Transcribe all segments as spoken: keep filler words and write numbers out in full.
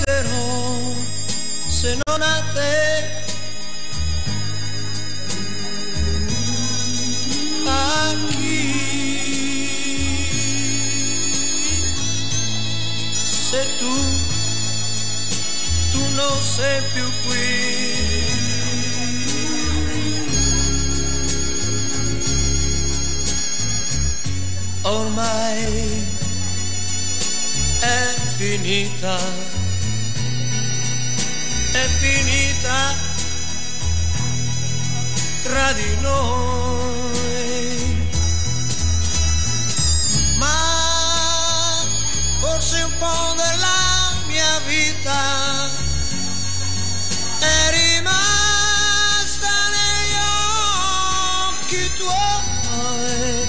racconterò se non a te, a chi? Se tu, tu non sei più qui. Ormai è finita, è finita tra di noi, ma forse un po' della mia vita è rimasta negli occhi tuoi.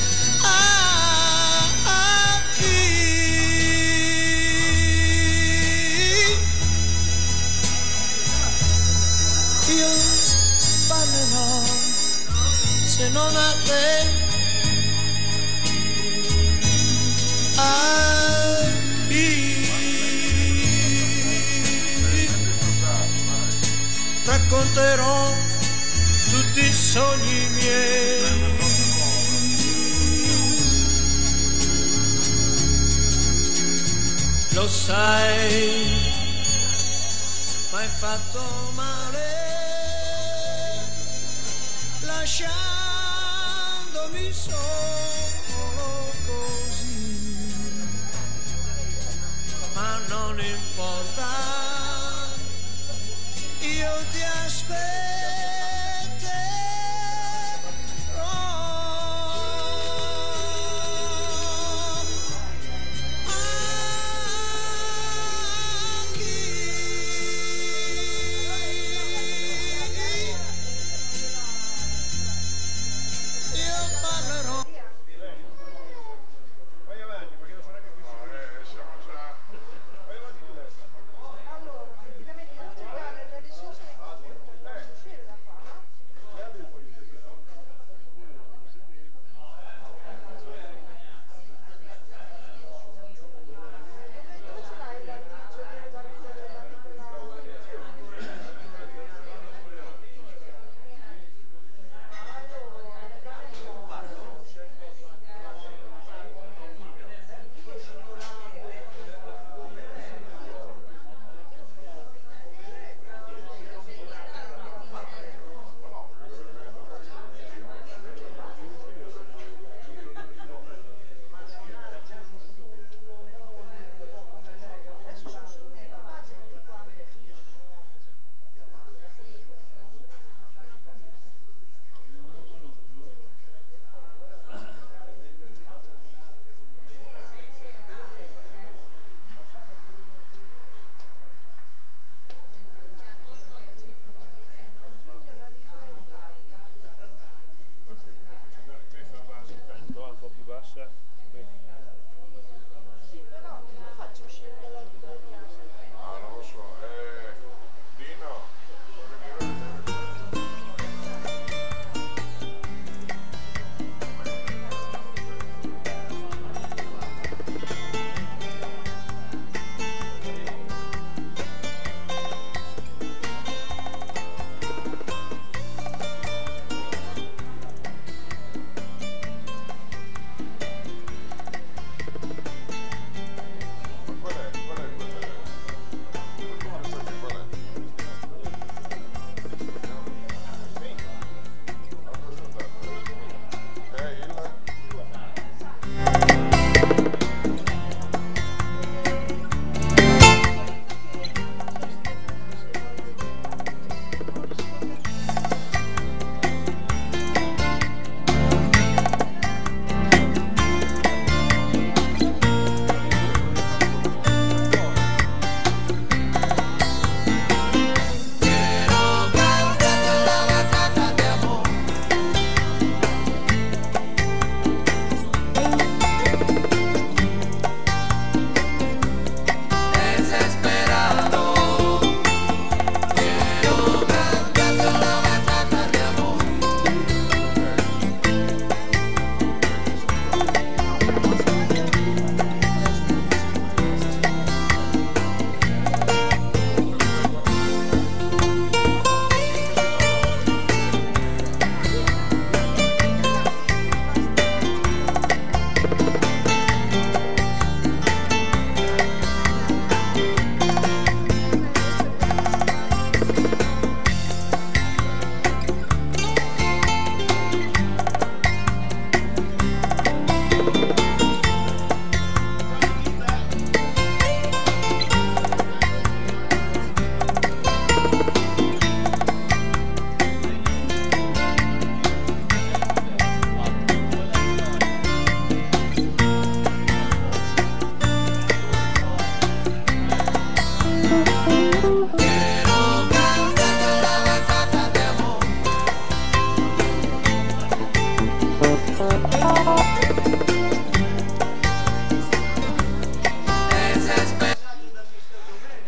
Io parlerò se non a te, a chi? Racconterò tutti i sogni miei, lo sai, m'hai fatto male lasciandomi solo così, ma non importa, io ti aspetterò.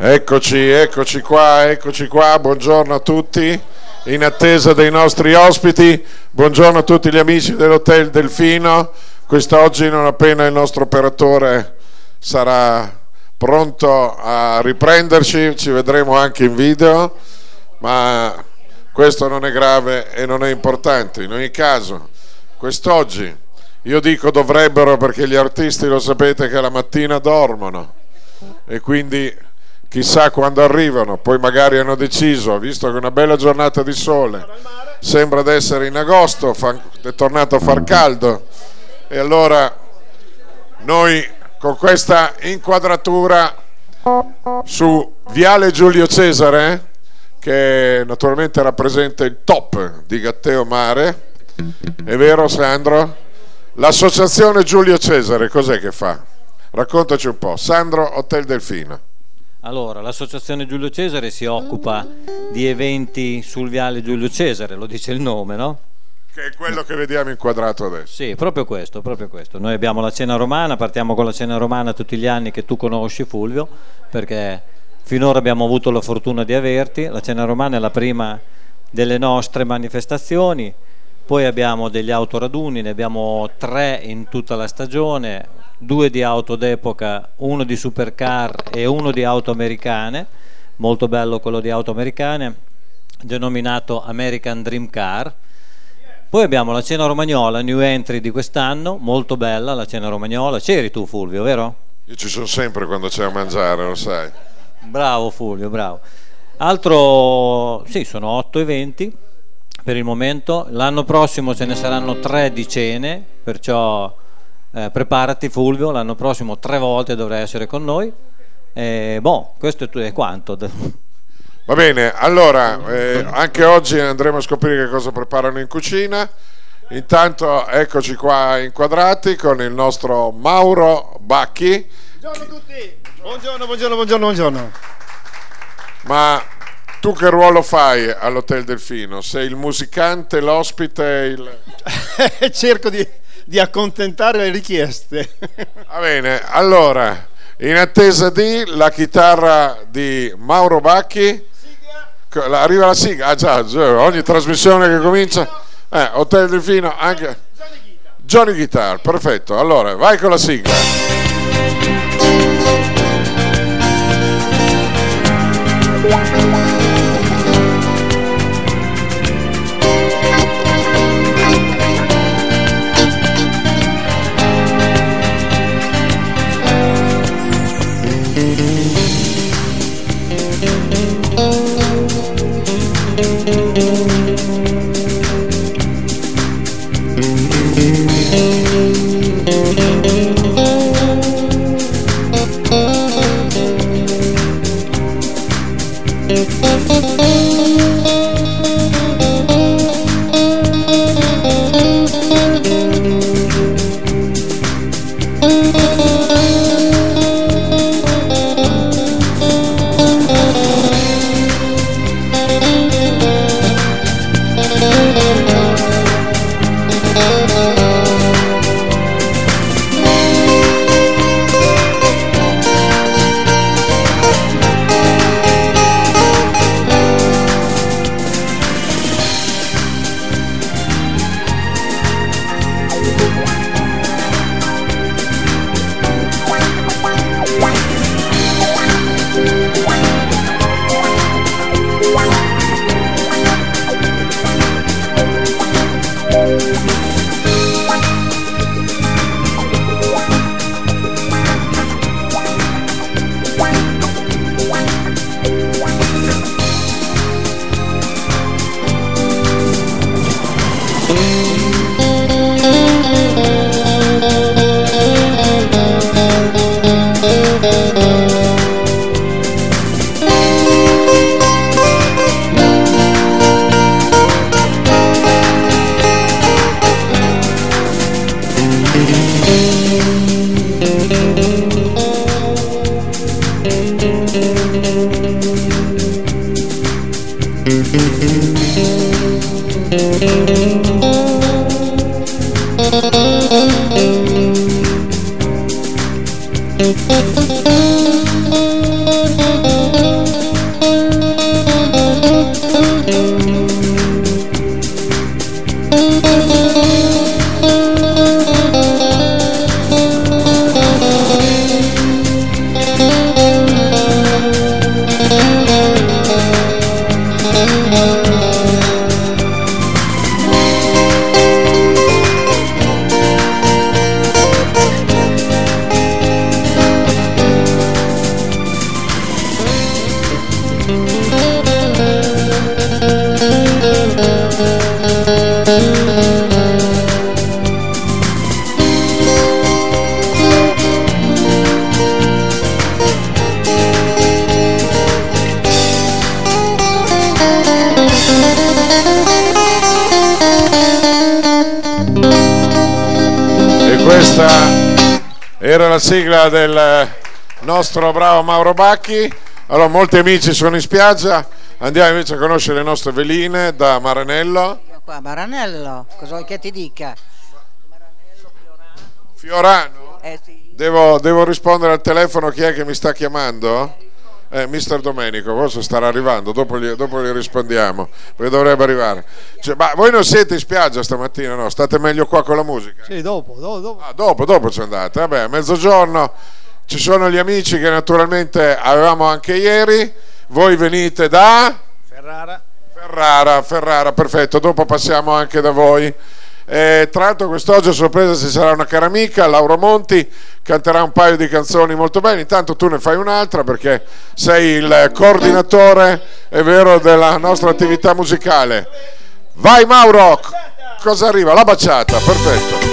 Eccoci, eccoci qua, eccoci qua, buongiorno a tutti, in attesa dei nostri ospiti, buongiorno a tutti gli amici dell'Hotel Delfino. Quest'oggi, non appena il nostro operatore sarà pronto a riprenderci, ci vedremo anche in video, ma questo non è grave e non è importante. In ogni caso, quest'oggi, io dico dovrebbero perché gli artisti lo sapete che la mattina dormono e quindi chissà quando arrivano, poi magari hanno deciso, visto che è una bella giornata di sole, sembra di essere in agosto, fa, è tornato a far caldo, e allora noi con questa inquadratura su Viale Giulio Cesare, che naturalmente rappresenta il top di Gatteo Mare, è vero Sandro? L'associazione Giulio Cesare cos'è che fa? Raccontaci un po', Sandro, Hotel Delfino. Allora, l'associazione Giulio Cesare si occupa di eventi sul Viale Giulio Cesare, lo dice il nome, no? Che è quello che vediamo inquadrato adesso. Sì, proprio questo, proprio questo. Noi abbiamo la cena romana, partiamo con la cena romana tutti gli anni che tu conosci, Fulvio, perché finora abbiamo avuto la fortuna di averti. La cena romana è la prima delle nostre manifestazioni, poi abbiamo degli autoraduni, ne abbiamo tre in tutta la stagione, due di auto d'epoca, uno di supercar e uno di auto americane, molto bello quello di auto americane, denominato American Dream Car. Poi abbiamo la cena romagnola, new entry di quest'anno, molto bella la cena romagnola. C'eri tu Fulvio, vero? Io ci sono sempre quando c'è a mangiare, lo sai. Bravo Fulvio, bravo. Altro, sì, sono otto eventi per il momento. L'anno prossimo ce ne saranno tre di cene, perciò Eh, preparati Fulvio, l'anno prossimo tre volte dovrai essere con noi. Eh, boh, questo è, è quanto. Va bene, allora eh, anche oggi andremo a scoprire che cosa preparano in cucina. Intanto eccoci qua inquadrati con il nostro Mauro Bacchi. Buongiorno a tutti, buongiorno, buongiorno, buongiorno, buongiorno. Ma tu che ruolo fai all'Hotel Delfino? Sei il musicante, l'ospite? Il... Cerco di di accontentare le richieste. Va bene, allora in attesa di la chitarra di Mauro Bacchi, sigla. Arriva la sigla, ah già, già, ogni trasmissione che comincia eh, Hotel Delfino anche Johnny Guitar. Johnny Guitar, perfetto, allora vai con la sigla. Thank you. questa era la sigla del nostro bravo Mauro Bacchi. Allora, molti amici sono in spiaggia, andiamo invece a conoscere le nostre veline da Maranello. Qua, Maranello, cosa vuoi che ti dica? Fiorano? Eh sì. Devo, devo rispondere al telefono, chi è che mi sta chiamando? Eh, mister Domenico, forse starà arrivando, dopo gli, dopo gli rispondiamo, perché dovrebbe arrivare. Cioè, ma voi non siete in spiaggia stamattina, no? State meglio qua con la musica? Sì, dopo, dopo, dopo. Ah, dopo, dopo ci andate. Vabbè, a mezzogiorno ci sono gli amici che naturalmente avevamo anche ieri. Voi venite da Ferrara. Ferrara, Ferrara, perfetto. Dopo passiamo anche da voi. Eh, tra l'altro quest'oggi a sorpresa ci sarà una cara amica, Laura Monti, canterà un paio di canzoni molto belle. Intanto tu ne fai un'altra perché sei il coordinatore, è vero, della nostra attività musicale. Vai Mauro, cosa arriva? La baciata, perfetto.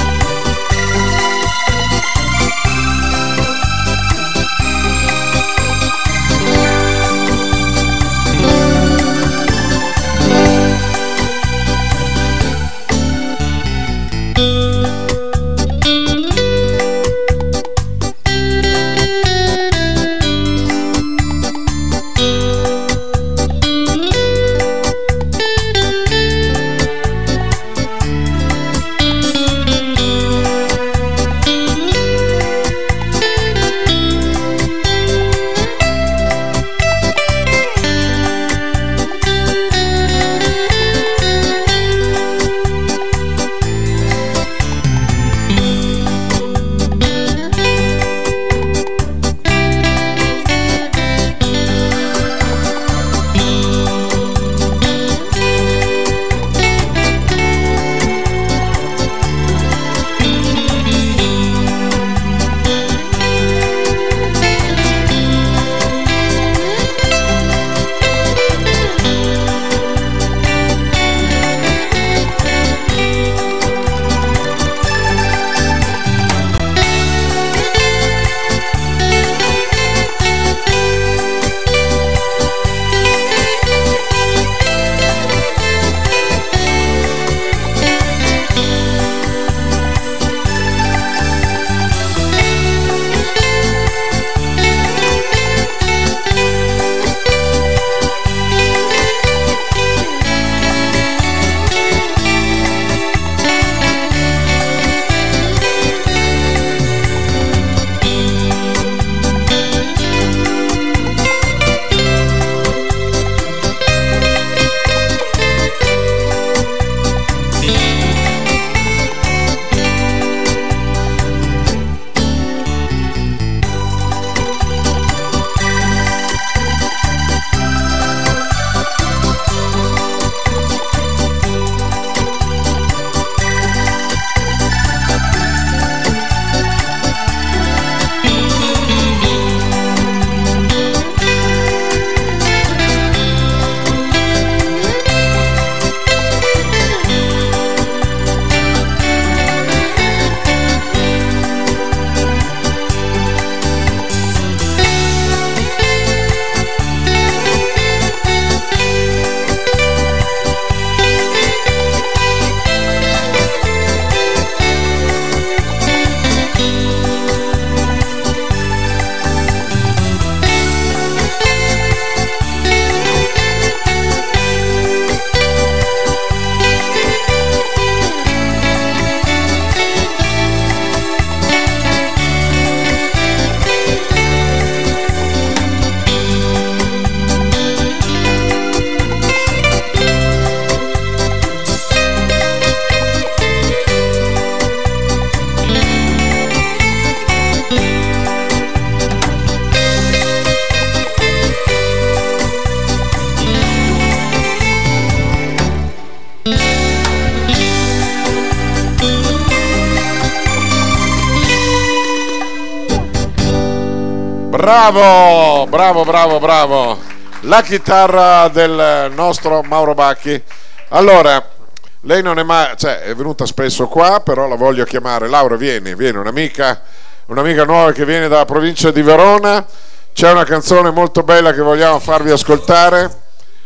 Bravo, bravo, bravo, bravo. La chitarra del nostro Mauro Bacchi. Allora, lei non è mai, cioè è venuta spesso qua, però la voglio chiamare. Laura, vieni, vieni, un'amica, un'amica nuova che viene dalla provincia di Verona. C'è una canzone molto bella che vogliamo farvi ascoltare.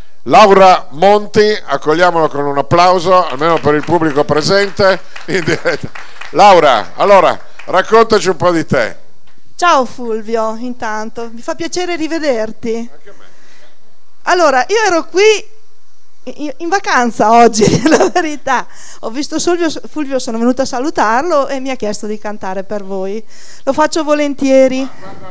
Laura Monti, accogliamola con un applauso, almeno per il pubblico presente in diretta. Laura, allora raccontaci un po' di te. Ciao Fulvio, intanto mi fa piacere rivederti. Anche a me. Allora, io ero qui in vacanza oggi, la verità. Ho visto Fulvio, Fulvio, sono venuta a salutarlo e mi ha chiesto di cantare per voi. Lo faccio volentieri.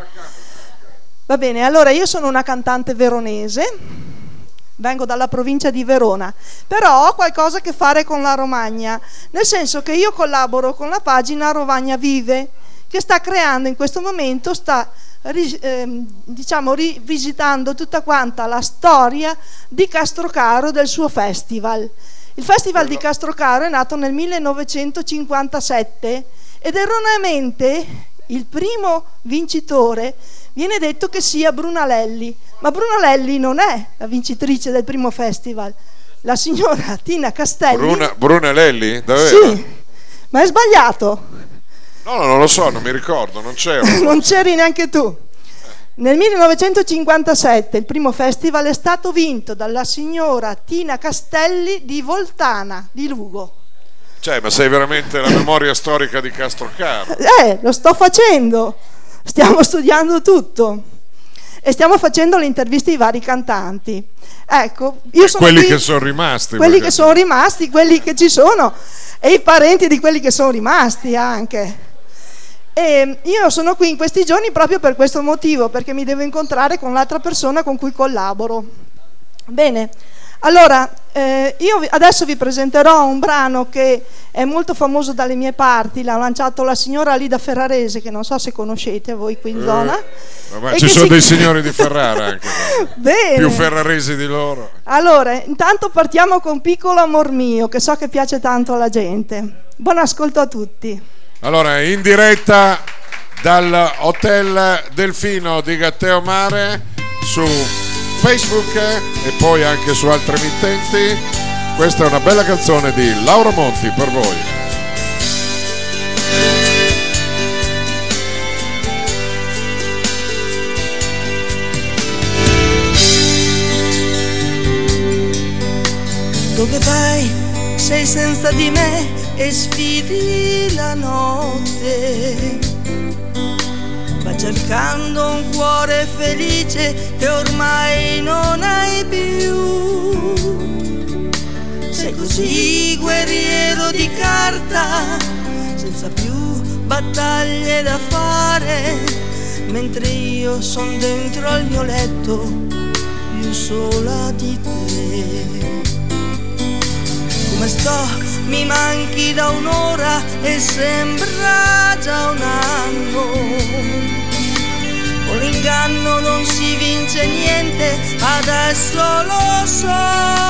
Va bene, allora io sono una cantante veronese, vengo dalla provincia di Verona, però ho qualcosa a che fare con la Romagna, nel senso che io collaboro con la pagina Romagna Vive, che sta creando in questo momento, sta eh, diciamo rivisitando tutta quanta la storia di Castrocaro, del suo festival. Il festival di Castrocaro è nato nel millenovecentocinquantasette ed erroneamente il primo vincitore viene detto che sia Brunalelli, ma Brunalelli non è la vincitrice del primo festival, la signora Tina Castelli. Bruna, Brunalelli? Davvero? Sì, ma è sbagliato. No, no, non lo so, non mi ricordo, non c'ero. Non c'eri neanche tu. Nel millenovecentocinquantasette il primo festival è stato vinto dalla signora Tina Castelli di Voltana, di Lugo. Cioè, ma sei veramente la memoria storica di Castrocaro? Eh, lo sto facendo. Stiamo studiando tutto. E stiamo facendo le interviste ai vari cantanti. Ecco, io sono quelli qui, che sono rimasti. quelli perché... che sono rimasti, quelli che ci sono e i parenti di quelli che sono rimasti anche. E io sono qui in questi giorni proprio per questo motivo, perché mi devo incontrare con l'altra persona con cui collaboro. Bene, allora eh, io adesso vi presenterò un brano che è molto famoso dalle mie parti, l'ha lanciato la signora Lida Ferrarese, che non so se conoscete voi qui in eh, zona. Ma ci sono si... dei signori di Ferrara anche, bene. Più ferraresi di loro. Allora, intanto partiamo con Piccolo Amor Mio, che so che piace tanto alla gente. Buon ascolto a tutti. Allora, in diretta dal Hotel Delfino di Gatteo Mare su Facebook e poi anche su altre emittenti, questa è una bella canzone di Laura Monti per voi. Dove vai? Sei senza di me e sfidi la notte. Va cercando un cuore felice che ormai non hai più. Sei così guerriero di carta, senza più battaglie da fare, mentre io son dentro al mio letto, più sola di te. Come sto? Mi manchi da un'ora e sembra già un anno. Con l'inganno non si vince niente, adesso lo so.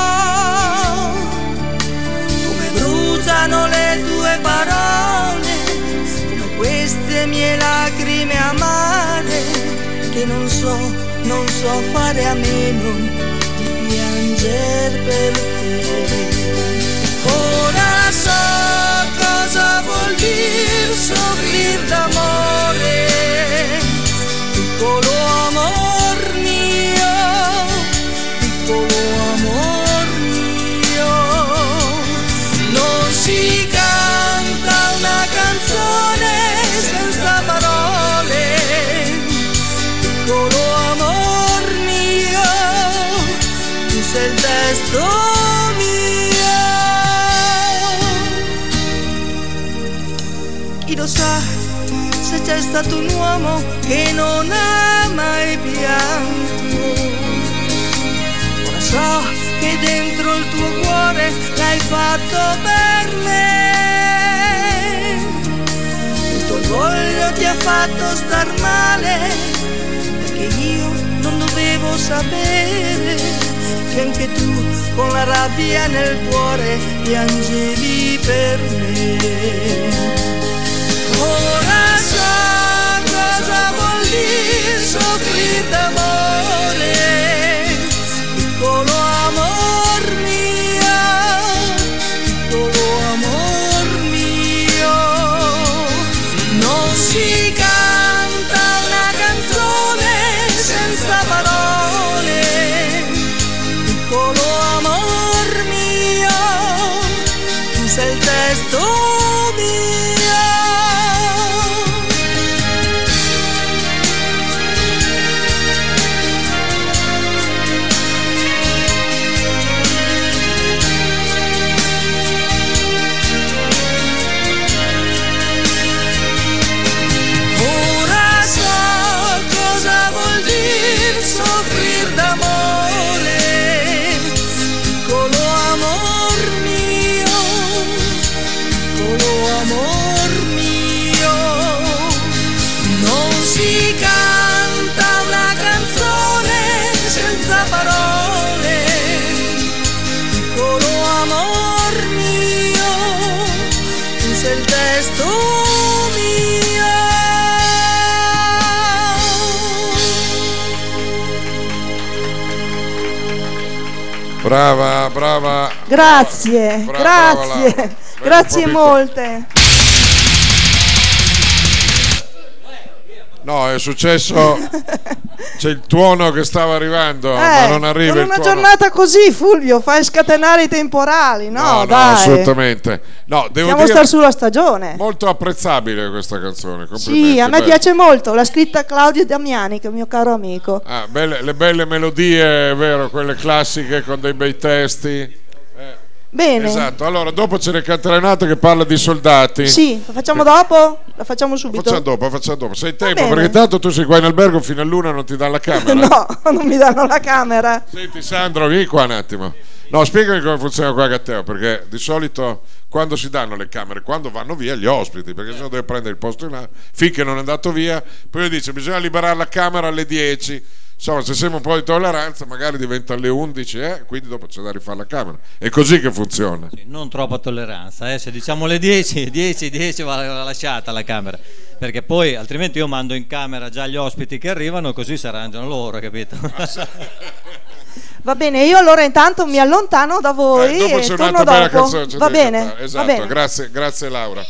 Come bruciano le tue parole, come queste mie lacrime amare, che non so, non so fare a meno di pianger per te. Ora so cosa vuol dire soffrir d'amore, piccolo amor mio, piccolo amor mio. Non si canta una canzone senza parole, piccolo amor mio, tu sei il testo. Chi lo sa se c'è stato un uomo che non ha mai pianto. Ora so che dentro il tuo cuore l'hai fatto per me. Il tuo orgoglio ti ha fatto star male, perché io non dovevo sapere che anche tu con la rabbia nel cuore piangevi per me. Ora so cosa vuol dire soffrir d'amore, piccolo amor mio, piccolo amor mio. Non si canta una canzone senza parole, piccolo amor mio, tu sei il testo mio. Brava, brava. Grazie, Brava, grazie, brava, grazie molte. No, è successo, c'è il tuono che stava arrivando, Eh, ma non arriva con il una tuono. giornata così, Fulvio, fai scatenare i temporali, no? No, no, dai. assolutamente. No, devo Siamo dire, stati sulla stagione. molto apprezzabile questa canzone. Sì, complimenti, a me bella. piace molto, l'ha scritta Claudio Damiani, che è un mio caro amico. Ah, belle- le belle melodie, è vero, quelle classiche con dei bei testi. Bene. Esatto, allora dopo ce ne canterai un'altra che parla di soldati. Sì, la facciamo dopo? La facciamo subito? Facciamo dopo, facciamo dopo. Sei tempo, bene. perché tanto tu sei qua in albergo fino a l'una, non ti dà la camera. No, non mi danno la camera. Senti Sandro, vieni qua un attimo. No, spiegami come funziona qua a Gatteo, perché di solito quando si danno le camere, quando vanno via gli ospiti, perché sennò deve prendere il posto in là, finché non è andato via, poi dice bisogna liberare la camera alle dieci. Insomma, se sembra un po' di tolleranza, magari diventa alle undici, eh? Quindi dopo c'è da rifare la camera. È così che funziona. Sì, non troppa tolleranza, eh? Se diciamo le dieci, dieci, dieci va lasciata la camera, perché poi altrimenti io mando in camera già gli ospiti che arrivano, così si arrangiano loro, capito? Va bene, io allora intanto mi allontano da voi Eh, dopo e c'è torno un'altra bella dopo. canzone, c'è Va da bene, cantare. Esatto, va bene. Grazie, grazie Laura.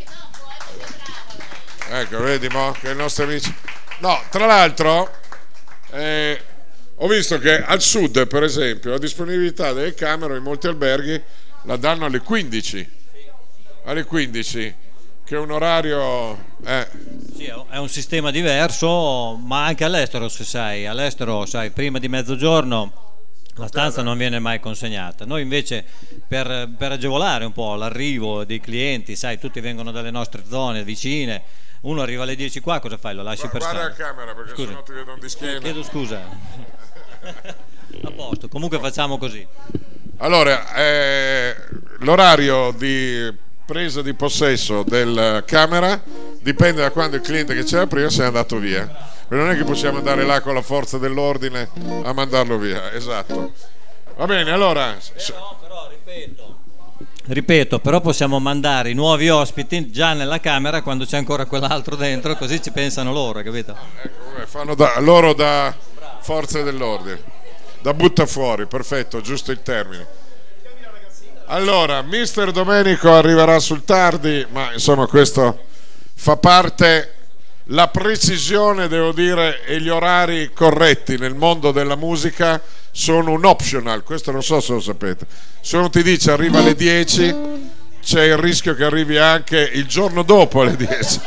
Ecco, vedi mo che i nostri amici. No, tra l'altro eh, ho visto che al sud, per esempio, la disponibilità delle camere in molti alberghi la danno alle quindici. Alle quindici, che è un orario eh. Sì, è un sistema diverso, ma anche all'estero, se sai, all'estero, sai, prima di mezzogiorno la stanza non viene mai consegnata. Noi invece per, per agevolare un po' l'arrivo dei clienti, sai, tutti vengono dalle nostre zone vicine, uno arriva alle dieci qua, cosa fai? Lo lasci per Guarda strada? la camera, perché Scusa. sennò ti vedono di schiena. Chiedo scusa. A posto, comunque facciamo così. Allora, eh, l'orario di presa di possesso della camera dipende da quando il cliente che c'era prima si è andato via. Non è che possiamo andare là con la forza dell'ordine a mandarlo via, esatto. Va bene, allora. Però, però ripeto, ripeto, però possiamo mandare i nuovi ospiti già nella camera quando c'è ancora quell'altro dentro, così ci pensano loro, capito? Ecco, vabbè, fanno da, loro da forze dell'ordine, da butta fuori, perfetto, giusto il termine. Allora, mister Domenico arriverà sul tardi, ma insomma questo fa parte. La precisione, devo dire, e gli orari corretti nel mondo della musica sono un optional, questo non so se lo sapete. Se uno ti dice arriva alle dieci, c'è il rischio che arrivi anche il giorno dopo alle dieci.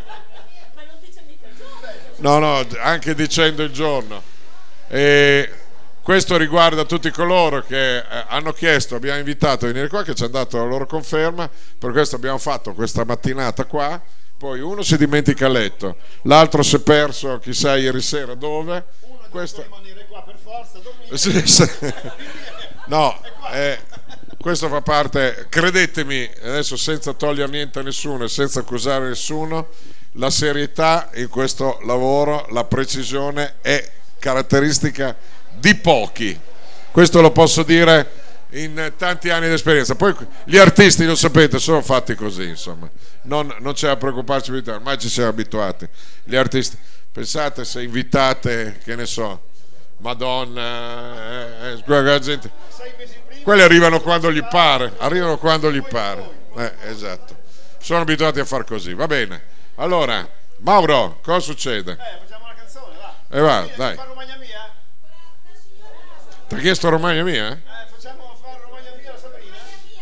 No, no, anche dicendo il giorno. E questo riguarda tutti coloro che eh, hanno chiesto, abbiamo invitato a venire qua, che ci hanno dato la loro conferma, per questo abbiamo fatto questa mattinata qua. Poi uno si dimentica a letto, l'altro si è perso chissà ieri sera dove. Uno questo... deve rimanere qua per forza, dormire. Sì, sì. No, eh, questo fa parte, credetemi, adesso senza togliere niente a nessuno e senza accusare nessuno, la serietà in questo lavoro, la precisione è caratteristica di pochi. Questo lo posso dire in tanti anni di esperienza. Poi gli artisti, lo sapete, sono fatti così, insomma, non, non c'è da preoccuparci più, ormai ci siamo abituati. Gli artisti, pensate se invitate, che ne so, Madonna, eh, eh, la gente, quelli arrivano quando gli pare, arrivano quando gli pare, eh, esatto, sono abituati a far così. Va bene, allora Mauro, cosa succede? Eh, facciamo una canzone, va. E eh, va, Sì, dai. fa Romagna mia? Ti ha chiesto Romagna mia? Eh? Eh, facciamo fare Romagna mia la Sabrina?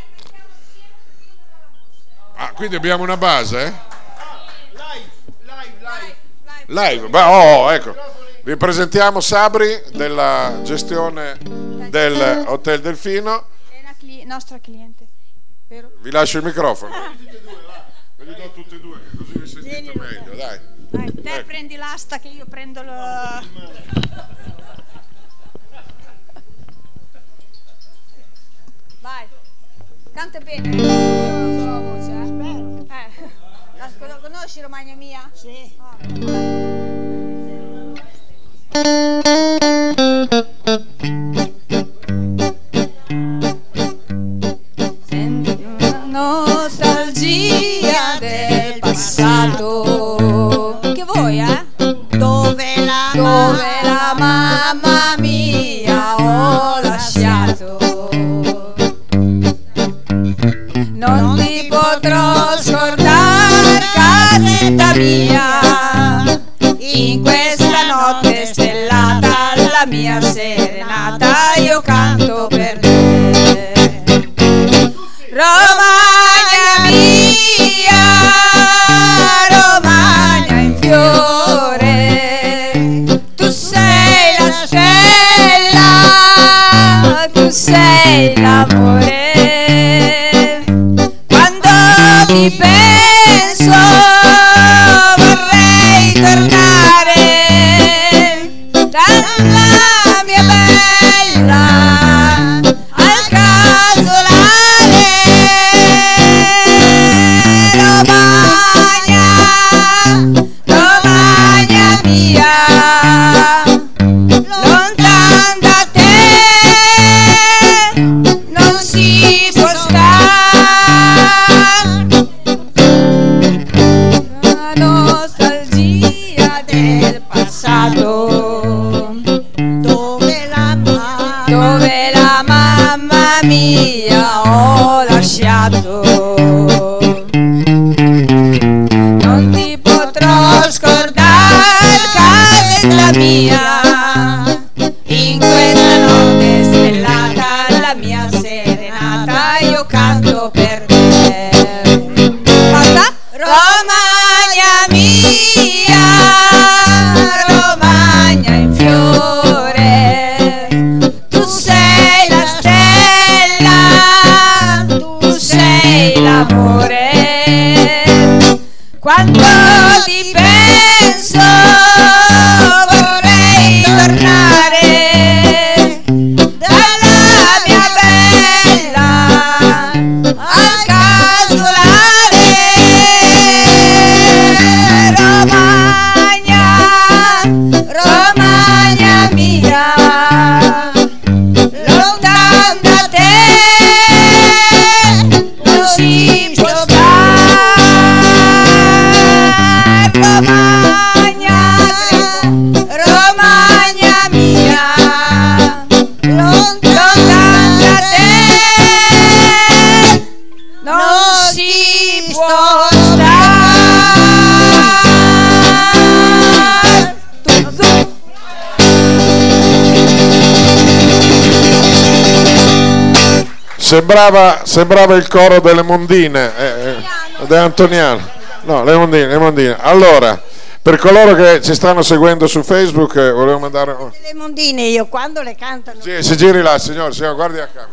Ah, quindi abbiamo una base? Eh? Ah, live, live, live. Live, beh, oh, ecco. Vi presentiamo Sabri della gestione del Hotel Delfino. È una cli- nostra cliente, vero? Vi lascio il microfono. Ve li do tutti e due, che così vi sentite meglio, dai. Dai, te Ecco. prendi l'asta che io prendo lo... Vai, canta bene. Io non so la voce, eh. Spero. Eh. La, con- conosci Romagna mia? Sì. Senti una nostalgia del passato. Che vuoi, eh? Dove la, Dove la mamma mia ho lasciato. Romagna mia, in questa notte stellata, la mia serenata io canto per te. Romagna mia, Romagna in fiore, tu sei la stella, tu sei l'amore. Quando ti penso vorrei tornare dalla mia bella al casolare. Romagna, Romagna mia, lontan da te non si può stare. La nostalgia del passato, dove la mamma, dove la mamma mia ho lasciato. Non ti potrò scordare, casa mia, in questa notte stellata, la mia serenata io canto per te. Cosa? Romagna mia, Romagna in fiore, tu sei la stella, tu sei l'amore. Quando ti penso vorrei tornare dalla mia bella al casolare. Romagna, Romagna mia, lontan da te non si può stare. Romagna, Romagna mia, lontan da te non si può stare. Tu, tu. Sembrava, sembrava il coro delle Mondine, eh, eh, De Antoniano. No, le Mondine, le Mondine. Allora, per coloro che ci stanno seguendo su Facebook, eh, volevo mandare... oh. Le Mondine io quando le cantano. Sì, si giri là, signore, signore, guardi la camera.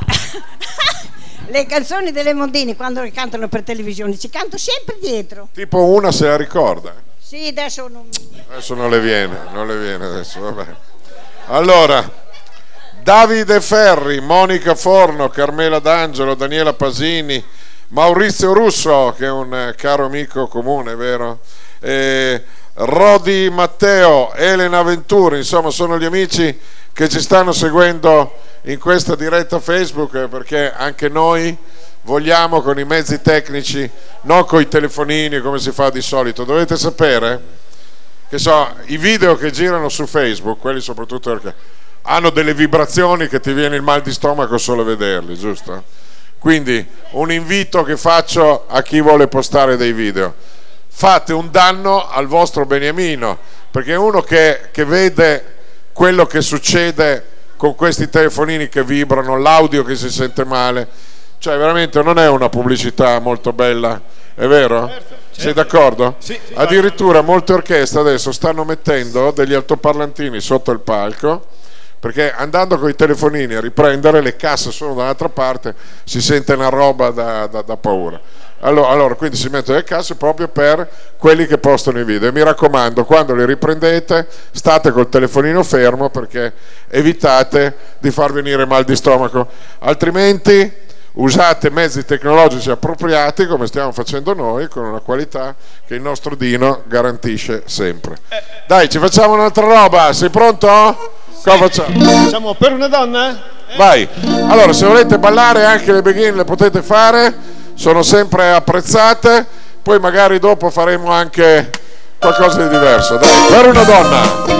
Le canzoni delle Mondine quando le cantano per televisione ci canto sempre dietro. Tipo una se la ricorda. Sì, adesso non... Adesso non le viene, non le viene adesso, vabbè. Allora, Davide Ferri, Monica Forno, Carmela D'Angelo, Daniela Pasini, Maurizio Russo, che è un eh, caro amico comune, vero? Eh, Rodi Matteo, Elena Venturi, insomma sono gli amici che ci stanno seguendo in questa diretta Facebook, eh, perché anche noi vogliamo con i mezzi tecnici, non con i telefonini come si fa di solito. Dovete sapere che so, i video che girano su Facebook, quelli soprattutto perché hanno delle vibrazioni che ti viene il mal di stomaco solo a vederli, giusto? Quindi un invito che faccio a chi vuole postare dei video: fate un danno al vostro beniamino, perché uno che, che vede quello che succede con questi telefonini che vibrano, l'audio che si sente male, cioè veramente non è una pubblicità molto bella, è vero? Certo, certo. Sei d'accordo? Sì, sì, addirittura molte orchestre adesso stanno mettendo degli altoparlantini sotto il palco, perché andando con i telefonini a riprendere, le casse sono dall'altra parte, si sente una roba da, da, da paura. Allora, allora quindi si mettono le casse proprio per quelli che postano i video, e mi raccomando, quando li riprendete state col telefonino fermo, perché evitate di far venire mal di stomaco, altrimenti usate mezzi tecnologici appropriati come stiamo facendo noi, con una qualità che il nostro Dino garantisce sempre. Dai, ci facciamo un'altra roba, sei pronto? Cosa facciamo? Facciamo Per una donna? Vai. Allora, se volete ballare anche le beghin le potete fare, sono sempre apprezzate, poi magari dopo faremo anche qualcosa di diverso. Dai, Per una donna.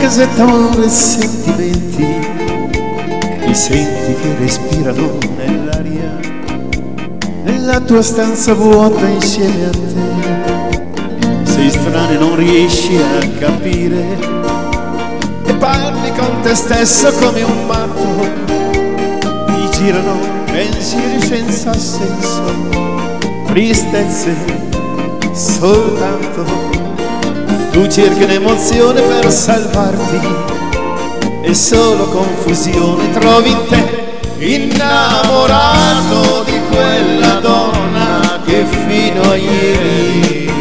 attese, d'amore e sentimenti, li senti che respirano nell'aria, nella tua stanza vuota insieme a te. Sei strano e non riesci a capire, e parli con te stesso come un matto. Ti girano pensieri senza senso, tristezze soltanto. Tu cerchi un'emozione per salvarti e solo confusione trovi in te, innamorato di quella donna che fino a ieri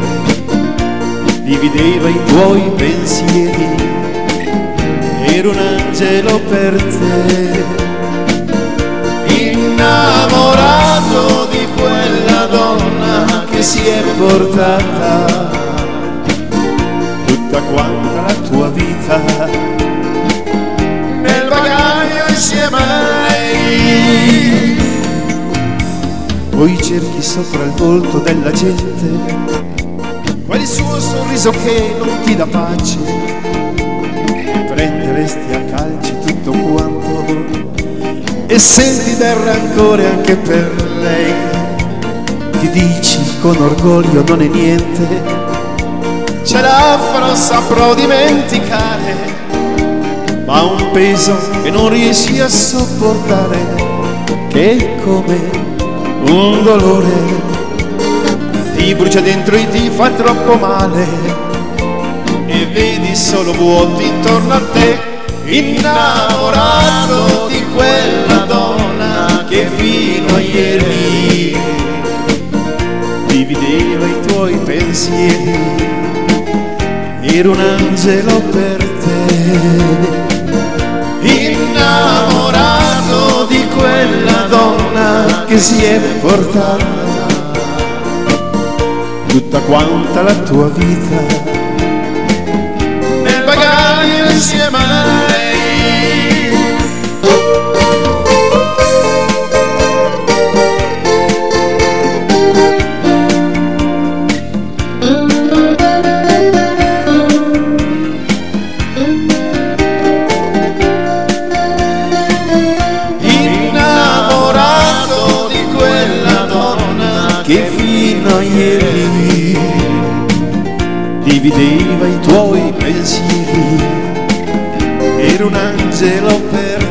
divideva i tuoi pensieri. Era un angelo per te, innamorato di quella donna che si è portata tutta quanta la tua vita nel bagaglio insieme a lei. Poi cerchi sopra il volto della gente quel suo sorriso che non ti dà pace, prenderesti a calci tutto quanto e senti del rancore anche per lei. Ti dici con orgoglio non è niente, ce la farò, saprò dimenticare, ma un peso che non riesci a sopportare, che è come un dolore, ti brucia dentro e ti fa troppo male, e vedi solo vuoti intorno a te, innamorato di quella donna che fino a ieri divideva i tuoi pensieri. Era un angelo per te, innamorato di quella donna che si è portata tutta quanta la tua vita nel bagaglio insieme a lei. Divideva i tuoi pensieri, era un angelo per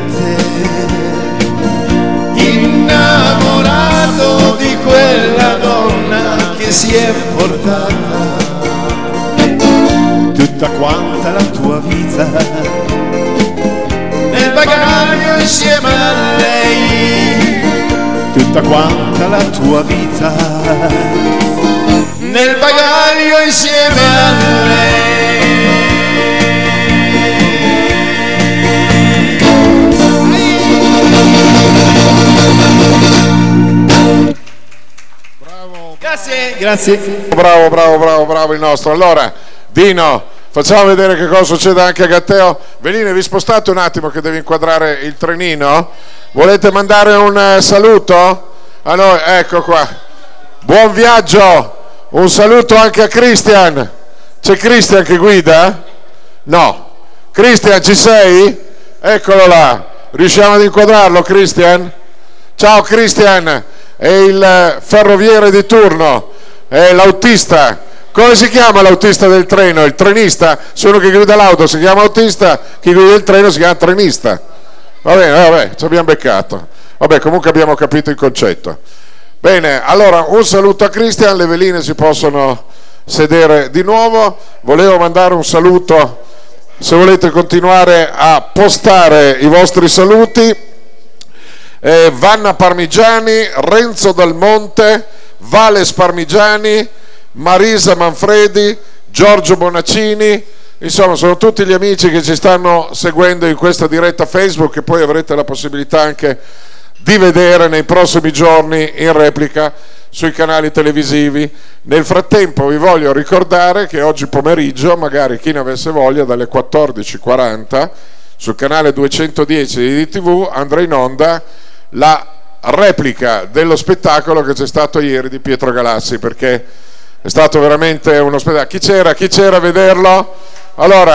te, innamorato di quella donna che si è portata tutta quanta la tua vita nel bagaglio insieme a lei, tutta quanta la tua vita nel bagaglio insieme a lei. Bravo, grazie, grazie. Bravo, bravo, bravo, bravo il nostro. Allora, Dino, facciamo vedere che cosa succede anche a Gatteo. Veline, vi spostate un attimo che devi inquadrare il trenino. Volete mandare un eh, saluto a noi? Ecco qua. Buon viaggio. Un saluto anche a Christian. C'è Christian che guida? No. Christian, ci sei? Eccolo là. Riusciamo ad inquadrarlo, Christian? Ciao Christian, è il ferroviere di turno, è l'autista. Come si chiama l'autista del treno? Il trenista? Se uno che guida l'auto si chiama autista, chi guida il treno si chiama trenista. Va bene, vabbè, ci abbiamo beccato. Vabbè, comunque abbiamo capito il concetto. Bene, allora un saluto a Christian, le veline si possono sedere di nuovo. Volevo mandare un saluto, se volete continuare a postare i vostri saluti, eh, Vanna Parmigiani, Renzo Dal Monte, Vale Sparmigiani, Marisa Manfredi, Giorgio Bonaccini, insomma sono tutti gli amici che ci stanno seguendo in questa diretta Facebook, che poi avrete la possibilità anche di vedere nei prossimi giorni in replica sui canali televisivi. Nel frattempo vi voglio ricordare che oggi pomeriggio, magari chi ne avesse voglia, dalle quattordici e quaranta sul canale duecentodieci di D T V andrà in onda la replica dello spettacolo che c'è stato ieri di Pietro Galassi, perché è stato veramente uno spettacolo. Chi c'era? Chi c'era a vederlo? Allora,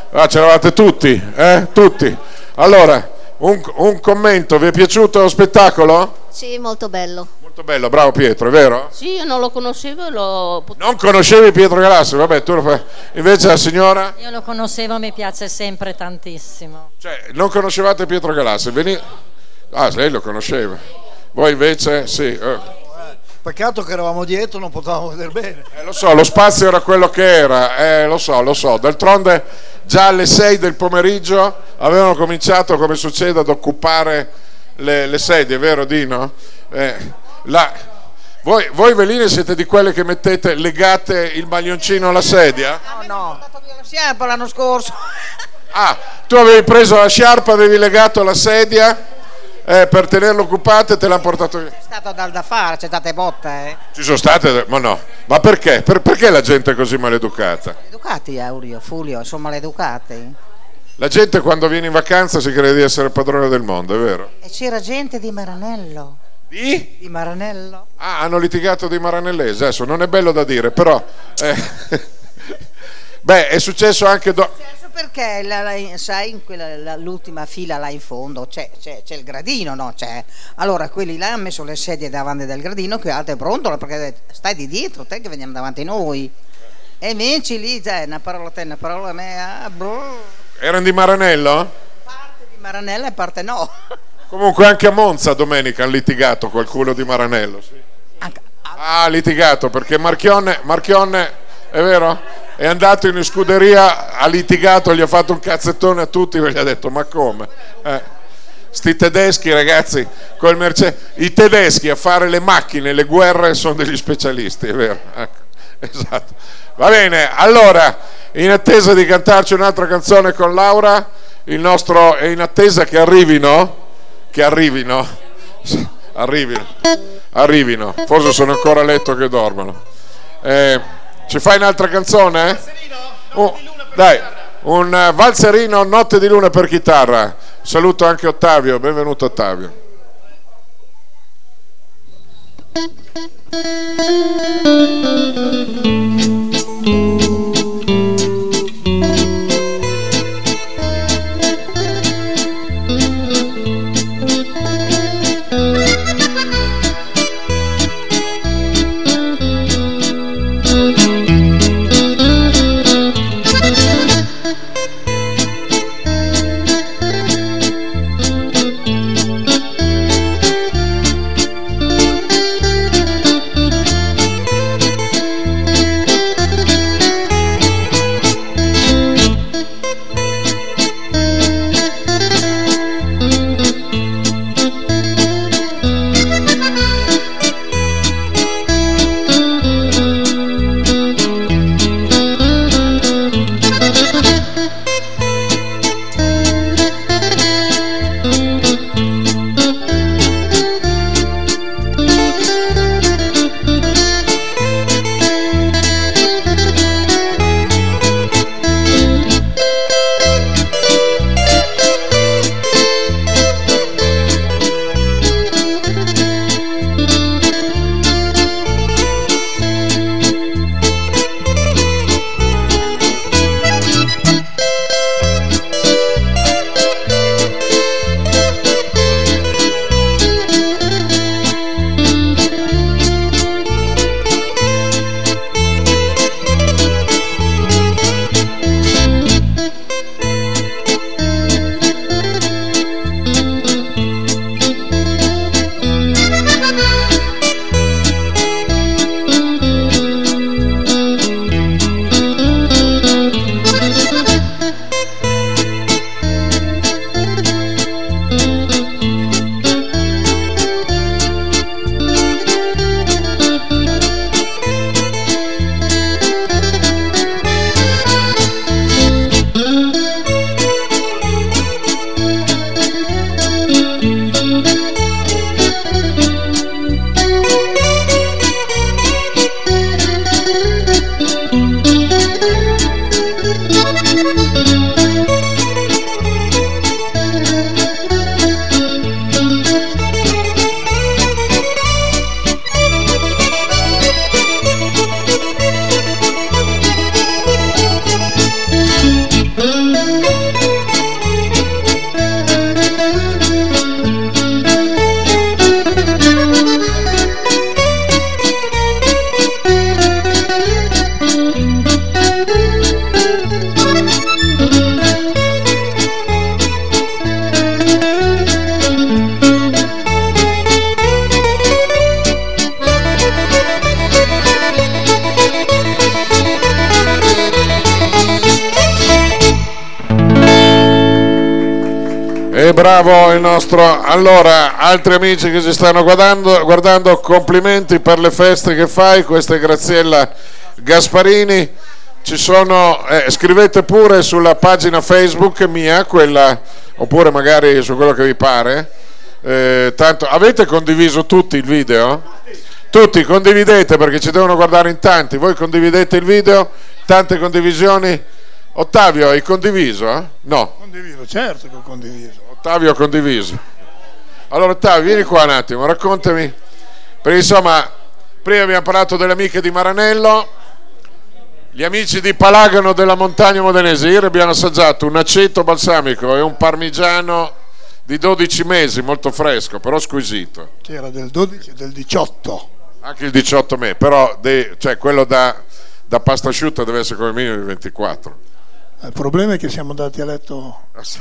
Ah, c'eravate tutti, eh? Tutti. Allora, un, un commento, vi è piaciuto lo spettacolo? Sì, molto bello. Molto bello, bravo Pietro, è vero? Sì, io non lo conoscevo e l'ho... Non conoscevi Pietro Galassi, vabbè, tu lo fai. Invece la signora? Io lo conoscevo, mi piace sempre tantissimo. Cioè, non conoscevate Pietro Galassi? Veni... Ah, lei lo conosceva. Voi invece, sì. Eh. Peccato che eravamo dietro, non potevamo vedere bene. Eh, lo so, lo spazio era quello che era, eh, lo so, lo so. D'altronde già alle sei del pomeriggio avevano cominciato, come succede, ad occupare le, le sedie, vero Dino? Eh, la... voi, voi veline siete di quelle che mettete, legate il maglioncino alla sedia? No, no. La sciarpa l'anno scorso. Ah, tu avevi preso la sciarpa, avevi legato la sedia eh, per tenerla occupata e te l'hanno portato via. È stato da, da fare, c'è state botte, eh. Ci sono state, ma no. Ma perché? Per, perché la gente è così maleducata? Maleducati, Aurio, Fulvio, sono maleducati. La gente quando viene in vacanza si crede di essere padrone del mondo, è vero? E c'era gente di Maranello. Di? Di Maranello. Ah, hanno litigato di Maranellese, adesso non è bello da dire, però... Eh, beh, è successo anche... Do... Perché la, la, sai, in quella, la, l'ultima fila là in fondo c'è, c'è, c'è il gradino, no? C'è. Allora quelli là hanno messo le sedie davanti del gradino, che altre brontole, perché stai di dietro, te che veniamo davanti noi. E invece lì, cioè, una parola a te, una parola a me, ah, boh. Erano di Maranello? Parte di Maranello e parte no. Comunque anche a Monza domenica hanno litigato qualcuno di Maranello. Sì. Anche, ah, ha litigato perché Marchionne, Marchionne, è vero? È andato in scuderia, ha litigato, gli ha fatto un cazzettone a tutti e gli ha detto ma come? Eh, sti tedeschi ragazzi, col Mercedes, i tedeschi a fare le macchine, le guerre sono degli specialisti, è vero? Ecco, esatto. Va bene, allora, in attesa di cantarci un'altra canzone con Laura, il nostro è in attesa che arrivino, che arrivino, arrivino, arrivino, forse sono ancora a letto che dormono. Eh, Ci fai un'altra canzone? Oh, dai, un uh, valzerino Notte di luna per chitarra. Saluto anche Ottavio, benvenuto Ottavio. bravo il nostro. Allora, altri amici che ci stanno guardando, guardando, complimenti per le feste che fai. Questa è Graziella Gasparini. Ci sono, eh, scrivete pure sulla pagina Facebook mia, quella, oppure magari su quello che vi pare. Eh, tanto, avete condiviso tutti il video? Tutti condividete, perché ci devono guardare in tanti. Voi condividete il video, tante condivisioni. Ottavio, hai condiviso? Eh? No. Condiviso, certo che ho condiviso. Ottavio ha condiviso. Allora Ottavio, vieni qua un attimo, raccontami. Perché insomma, prima abbiamo parlato delle amiche di Maranello, gli amici di Palagano della Montagna Modenese. Ieri abbiamo assaggiato un aceto balsamico e un parmigiano di dodici mesi, molto fresco, però squisito. C'era del dodici e del diciotto. Anche il diciotto mesi, però de, cioè, quello da, da pasta asciutta deve essere come minimo di ventiquattro. Il problema è che siamo andati a letto.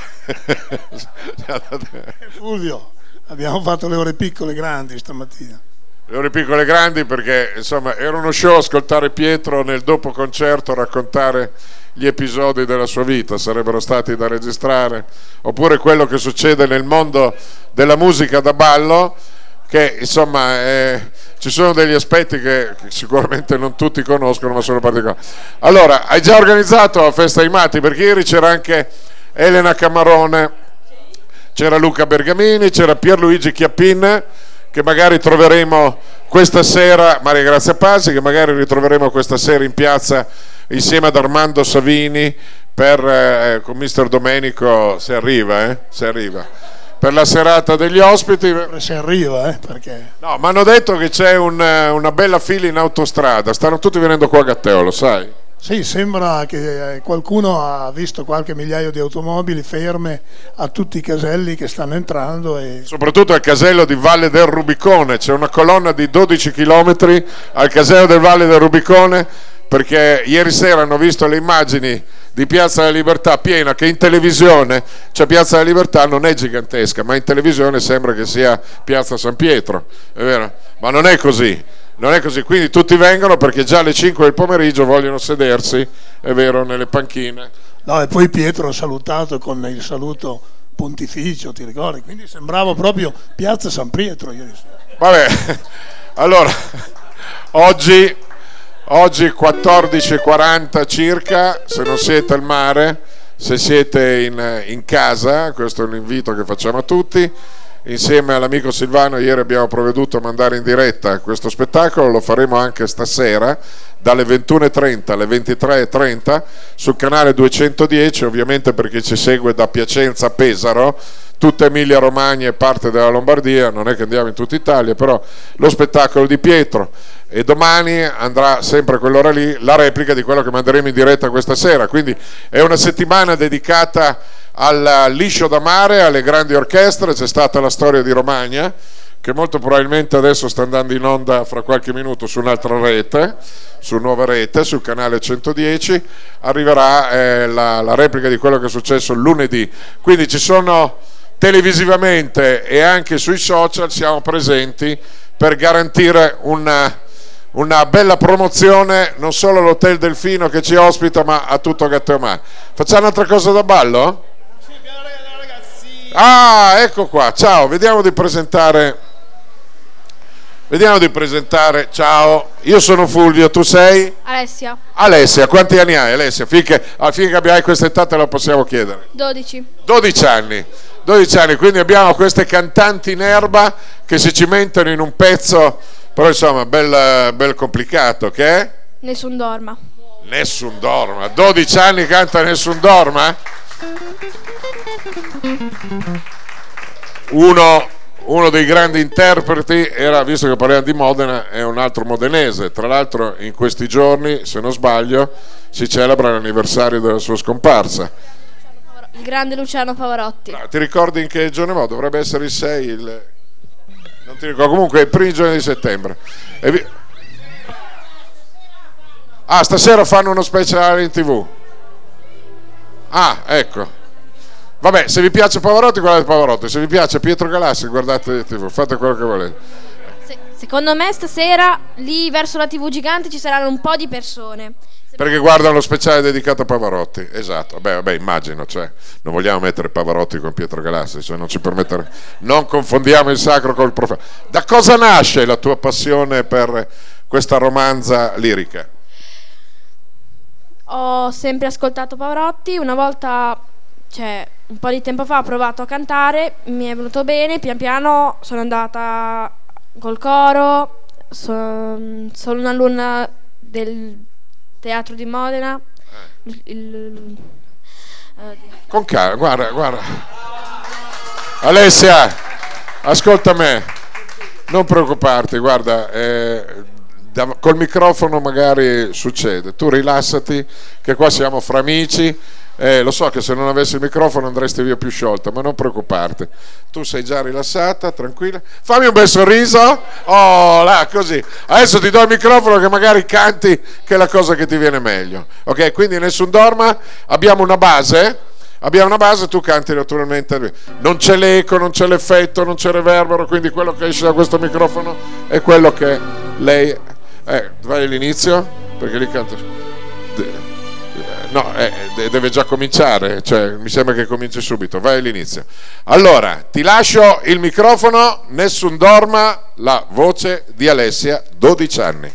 Fulvio, abbiamo fatto le ore piccole e grandi stamattina. Le ore piccole e grandi perché insomma era uno show ascoltare Pietro nel dopo concerto raccontare gli episodi della sua vita, sarebbero stati da registrare, oppure quello che succede nel mondo della musica da ballo, che insomma eh, ci sono degli aspetti che, che sicuramente non tutti conoscono, ma sono particolari. Allora, hai già organizzato la festa ai matti? Perché ieri c'era anche Elena Camarone, c'era Luca Bergamini, c'era Pierluigi Chiappin, che magari troveremo questa sera, Maria Grazia Pazzi, che magari ritroveremo questa sera in piazza insieme ad Armando Savini per, eh, con mister Domenico, se arriva, eh, se arriva. Per la serata degli ospiti. Se arriva, eh, perché... No, mi hanno detto che c'è un, una bella fila in autostrada, stanno tutti venendo qua a Gatteo, lo sai? Sì, sembra che qualcuno ha visto qualche migliaio di automobili ferme a tutti i caselli che stanno entrando. E... soprattutto al casello di Valle del Rubicone, c'è una colonna di dodici chilometri al casello del Valle del Rubicone, perché ieri sera hanno visto le immagini di Piazza della Libertà piena, che in televisione, cioè Piazza della Libertà non è gigantesca, ma in televisione sembra che sia Piazza San Pietro, è vero? Ma non è così, non è così, quindi tutti vengono perché già alle cinque del pomeriggio vogliono sedersi, è vero, nelle panchine. No, e poi Pietro ha salutato con il saluto pontificio, ti ricordi? Quindi sembrava proprio Piazza San Pietro ieri sera. Vabbè, allora, oggi... Oggi quattordici e quaranta circa, se non siete al mare, se siete in, in casa, questo è un invito che facciamo a tutti, insieme all'amico Silvano ieri abbiamo provveduto a mandare in diretta questo spettacolo, lo faremo anche stasera dalle ventuno e trenta alle ventitré e trenta sul canale duecentodieci, ovviamente per chi ci segue da Piacenza a Pesaro, tutta Emilia Romagna e parte della Lombardia, non è che andiamo in tutta Italia, però lo spettacolo di Pietro. E domani andrà sempre a quell'ora lì la replica di quello che manderemo in diretta questa sera, quindi è una settimana dedicata al liscio da mare, alle grandi orchestre. C'è stata la storia di Romagna che molto probabilmente adesso sta andando in onda fra qualche minuto su un'altra rete, su nuova rete, sul canale centodieci arriverà eh, la, la replica di quello che è successo lunedì, quindi ci sono televisivamente e anche sui social, siamo presenti per garantire una una bella promozione non solo all'Hotel Delfino che ci ospita, ma a tutto Gatteomar. Facciamo un'altra cosa da ballo? Sì, ragazzi. Ah, ecco qua, ciao, vediamo di presentare vediamo di presentare, ciao, io sono Fulvio, tu sei? Alessia. Alessia, quanti anni hai Alessia? Finché, finché abbiamo questa età te la possiamo chiedere. dodici. dodici anni, dodici anni, quindi abbiamo queste cantanti in erba che si cimentano in un pezzo. Però insomma, bel, bel complicato, che è? Nessun dorma. Nessun dorma. dodici anni canta Nessun dorma? Uno, uno dei grandi interpreti era, visto che parliamo di Modena, è un altro modenese. Tra l'altro in questi giorni, se non sbaglio, si celebra l'anniversario della sua scomparsa. Il grande Luciano Pavarotti. No, ti ricordi in che giorno va? Dovrebbe essere il sei, il... non ti ricordo, comunque il primo giorno di settembre. E vi... ah, stasera fanno uno speciale in tv. Ah, ecco. Vabbè, se vi piace Pavarotti guardate Pavarotti, se vi piace Pietro Galassi guardate tv, fate quello che volete. Se, Secondo me stasera lì verso la tivù gigante ci saranno un po' di persone. Perché guardano lo speciale dedicato a Pavarotti, esatto. Beh, vabbè, immagino, cioè, non vogliamo mettere Pavarotti con Pietro Galassi, cioè non ci permettere, non confondiamo il sacro col profano. Da cosa nasce la tua passione per questa romanza lirica? Ho sempre ascoltato Pavarotti, una volta, cioè un po' di tempo fa ho provato a cantare, mi è venuto bene, pian piano sono andata col coro, son, sono un'alunna del Teatro di Modena. Il, il, uh, Con cara, guarda, guarda. Alessia, ascolta me, non preoccuparti, guarda, eh, da, col microfono magari succede, tu rilassati che qua siamo fra amici. Eh, lo so che se non avessi il microfono andresti via più sciolta, ma non preoccuparti, tu sei già rilassata, tranquilla. Fammi un bel sorriso. Oh, là, così. Adesso ti do il microfono che magari canti, che è la cosa che ti viene meglio. Ok, quindi nessun dorma, abbiamo una base. Abbiamo una base, tu canti naturalmente. Non c'è l'eco, non c'è l'effetto, non c'è il reverbero, quindi quello che esce da questo microfono è quello che lei. Eh, vai all'inizio, perché lì canta. No, eh, deve già cominciare, cioè mi sembra che cominci subito, vai all'inizio. Allora, ti lascio il microfono, nessun dorma, la voce di Alessia, dodici anni.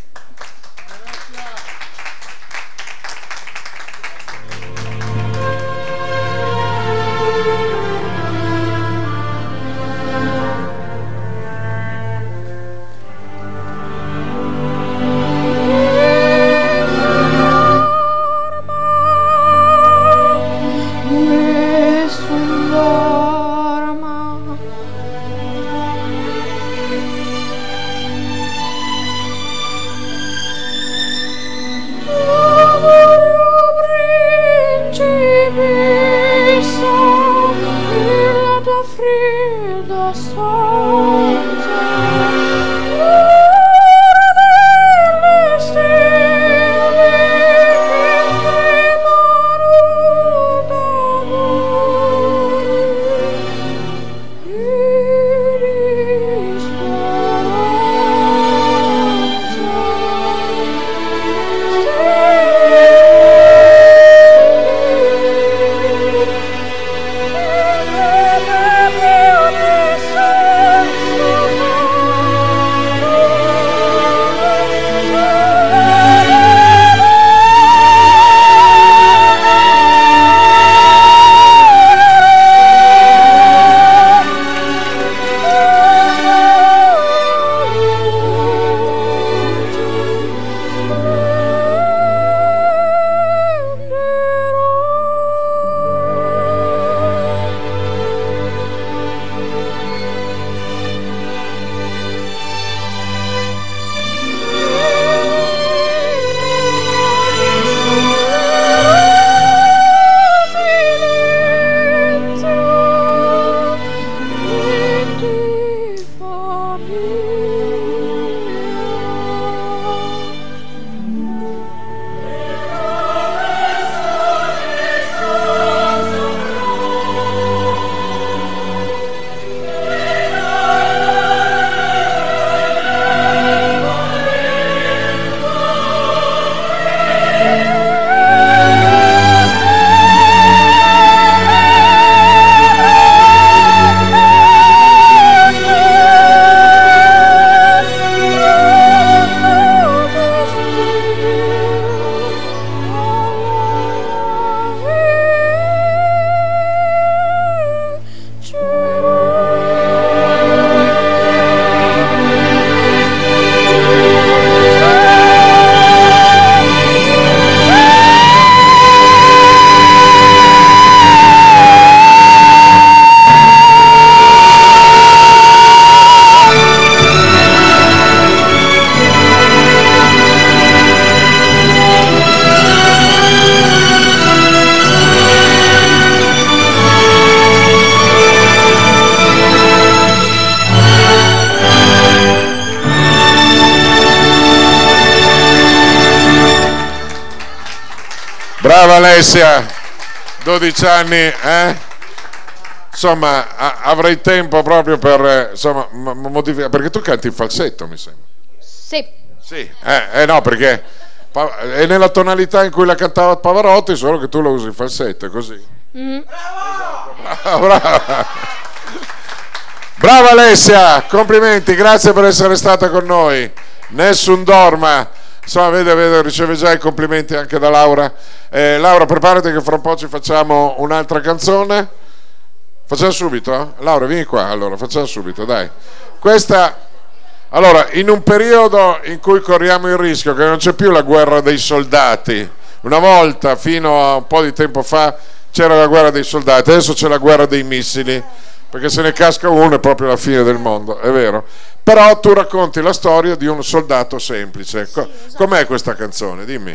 Brava Alessia, dodici anni, eh? insomma a- avrei tempo proprio per eh, insomma, m- modificare, perché tu canti in falsetto, mi sembra. Sì. Sì, eh, eh no, perché pa- è nella tonalità in cui la cantava Pavarotti, solo che tu la usi in falsetto, è così. Mm. Brava, brava. Brava Alessia, complimenti, grazie per essere stata con noi. Nessun dorma. Insomma, vede, vede, riceve già i complimenti anche da Laura. Eh, Laura, preparati che fra un po' ci facciamo un'altra canzone. Facciamo subito? Laura, vieni qua, allora, facciamo subito, dai. Questa, allora, in un periodo in cui corriamo il rischio che non c'è più la guerra dei soldati, una volta, fino a un po' di tempo fa, c'era la guerra dei soldati, adesso c'è la guerra dei missili, perché se ne casca uno è proprio la fine del mondo, è vero. Però tu racconti la storia di un soldato semplice. Co- com'è questa canzone? Dimmi.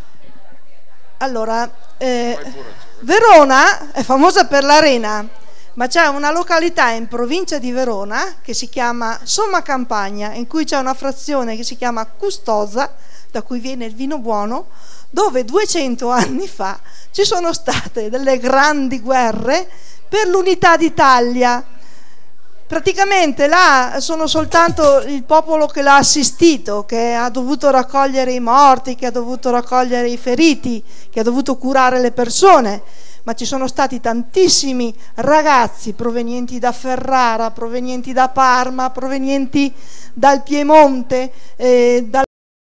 Allora, eh, Verona è famosa per l'arena, ma c'è una località in provincia di Verona che si chiama Somma Campagna, in cui c'è una frazione che si chiama Custosa, da cui viene il vino buono, dove duecento anni fa ci sono state delle grandi guerre per l'unità d'Italia. Praticamente là sono soltanto il popolo che l'ha assistito, che ha dovuto raccogliere i morti, che ha dovuto raccogliere i feriti, che ha dovuto curare le persone, ma ci sono stati tantissimi ragazzi provenienti da Ferrara, provenienti da Parma, provenienti dal Piemonte, eh, dal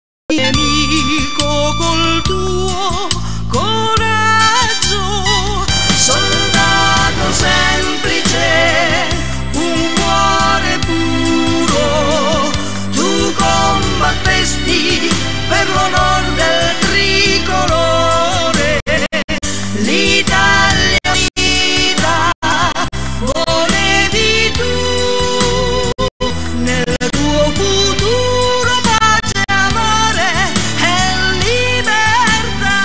nemico col tuo coraggio, soldato semplice, un cuore puro, tu combattesti per l'onor del tricolore, l'Italia unita volevi tu, nel tuo futuro pace, amore e libertà.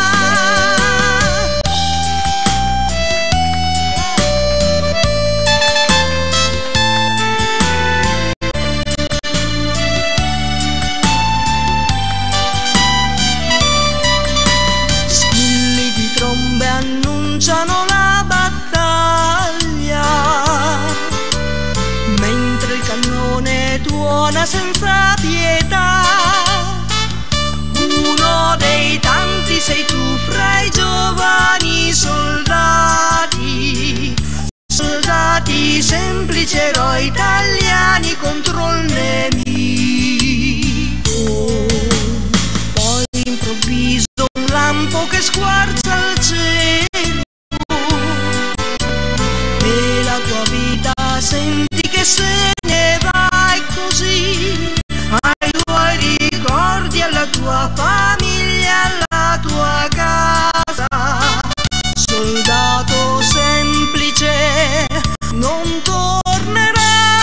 Squilli di trombe annunciano la battaglia, mentre il cannone tuona senza pietà. Uno dei tanti sei tu fra i giovani soldati, soldati semplici eroi italiani contro il nemico. Poi improvviso un lampo che squarcia il cielo e la tua vita senti che se ne va, e così ai tuoi ricordi, alla tua famiglia, alla tua casa. Soldato semplice, non tornerai.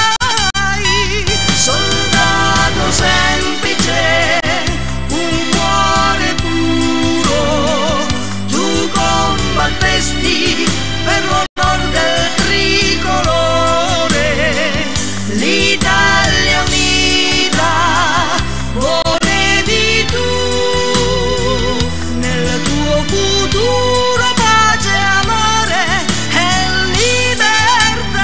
Soldato semplice, un cuore puro, tu combattesti per l'onor del tricolore, l'Italia unita volevi tu, nel tuo futuro pace, amore e libertà.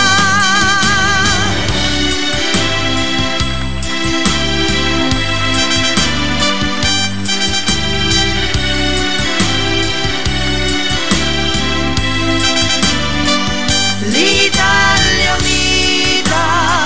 L'Italia unita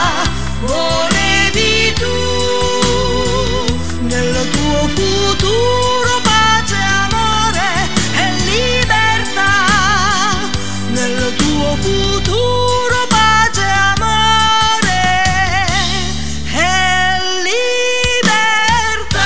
volevi tu, nel tuo futuro pace, amore e libertà. Nel tuo futuro pace, amore e libertà.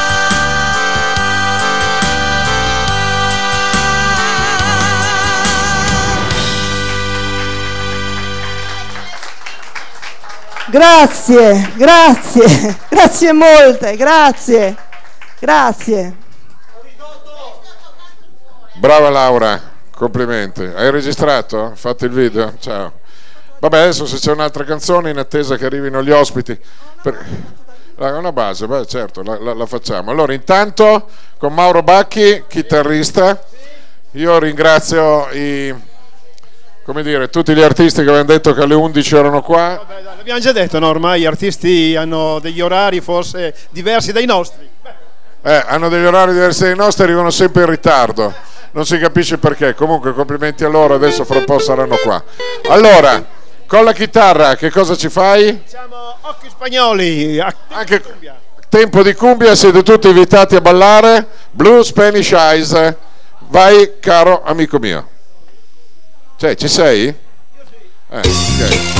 Grazie, grazie, grazie molte, grazie, grazie. Brava Laura, complimenti. Hai registrato? Fatto il video? Ciao. Vabbè, adesso se c'è un'altra canzone in attesa che arrivino gli ospiti, per... è una base, beh, certo, la, la, la facciamo. Allora, intanto con Mauro Bacchi, chitarrista, io ringrazio i come dire, tutti gli artisti che avevano detto che alle undici erano qua. Vabbè, dai, l'abbiamo già detto, no? Ormai gli artisti hanno degli orari forse diversi dai nostri. Eh, hanno degli orari diversi dai nostri, arrivano sempre in ritardo, non si capisce perché. Comunque complimenti a loro, adesso fra un po' saranno qua. Allora, con la chitarra che cosa ci fai? Facciamo Occhi Spagnoli, anche tempo di cumbia, siete tutti invitati a ballare Blue Spanish Eyes. Vai caro amico mio. Cioè, ci sei? Eh, ok.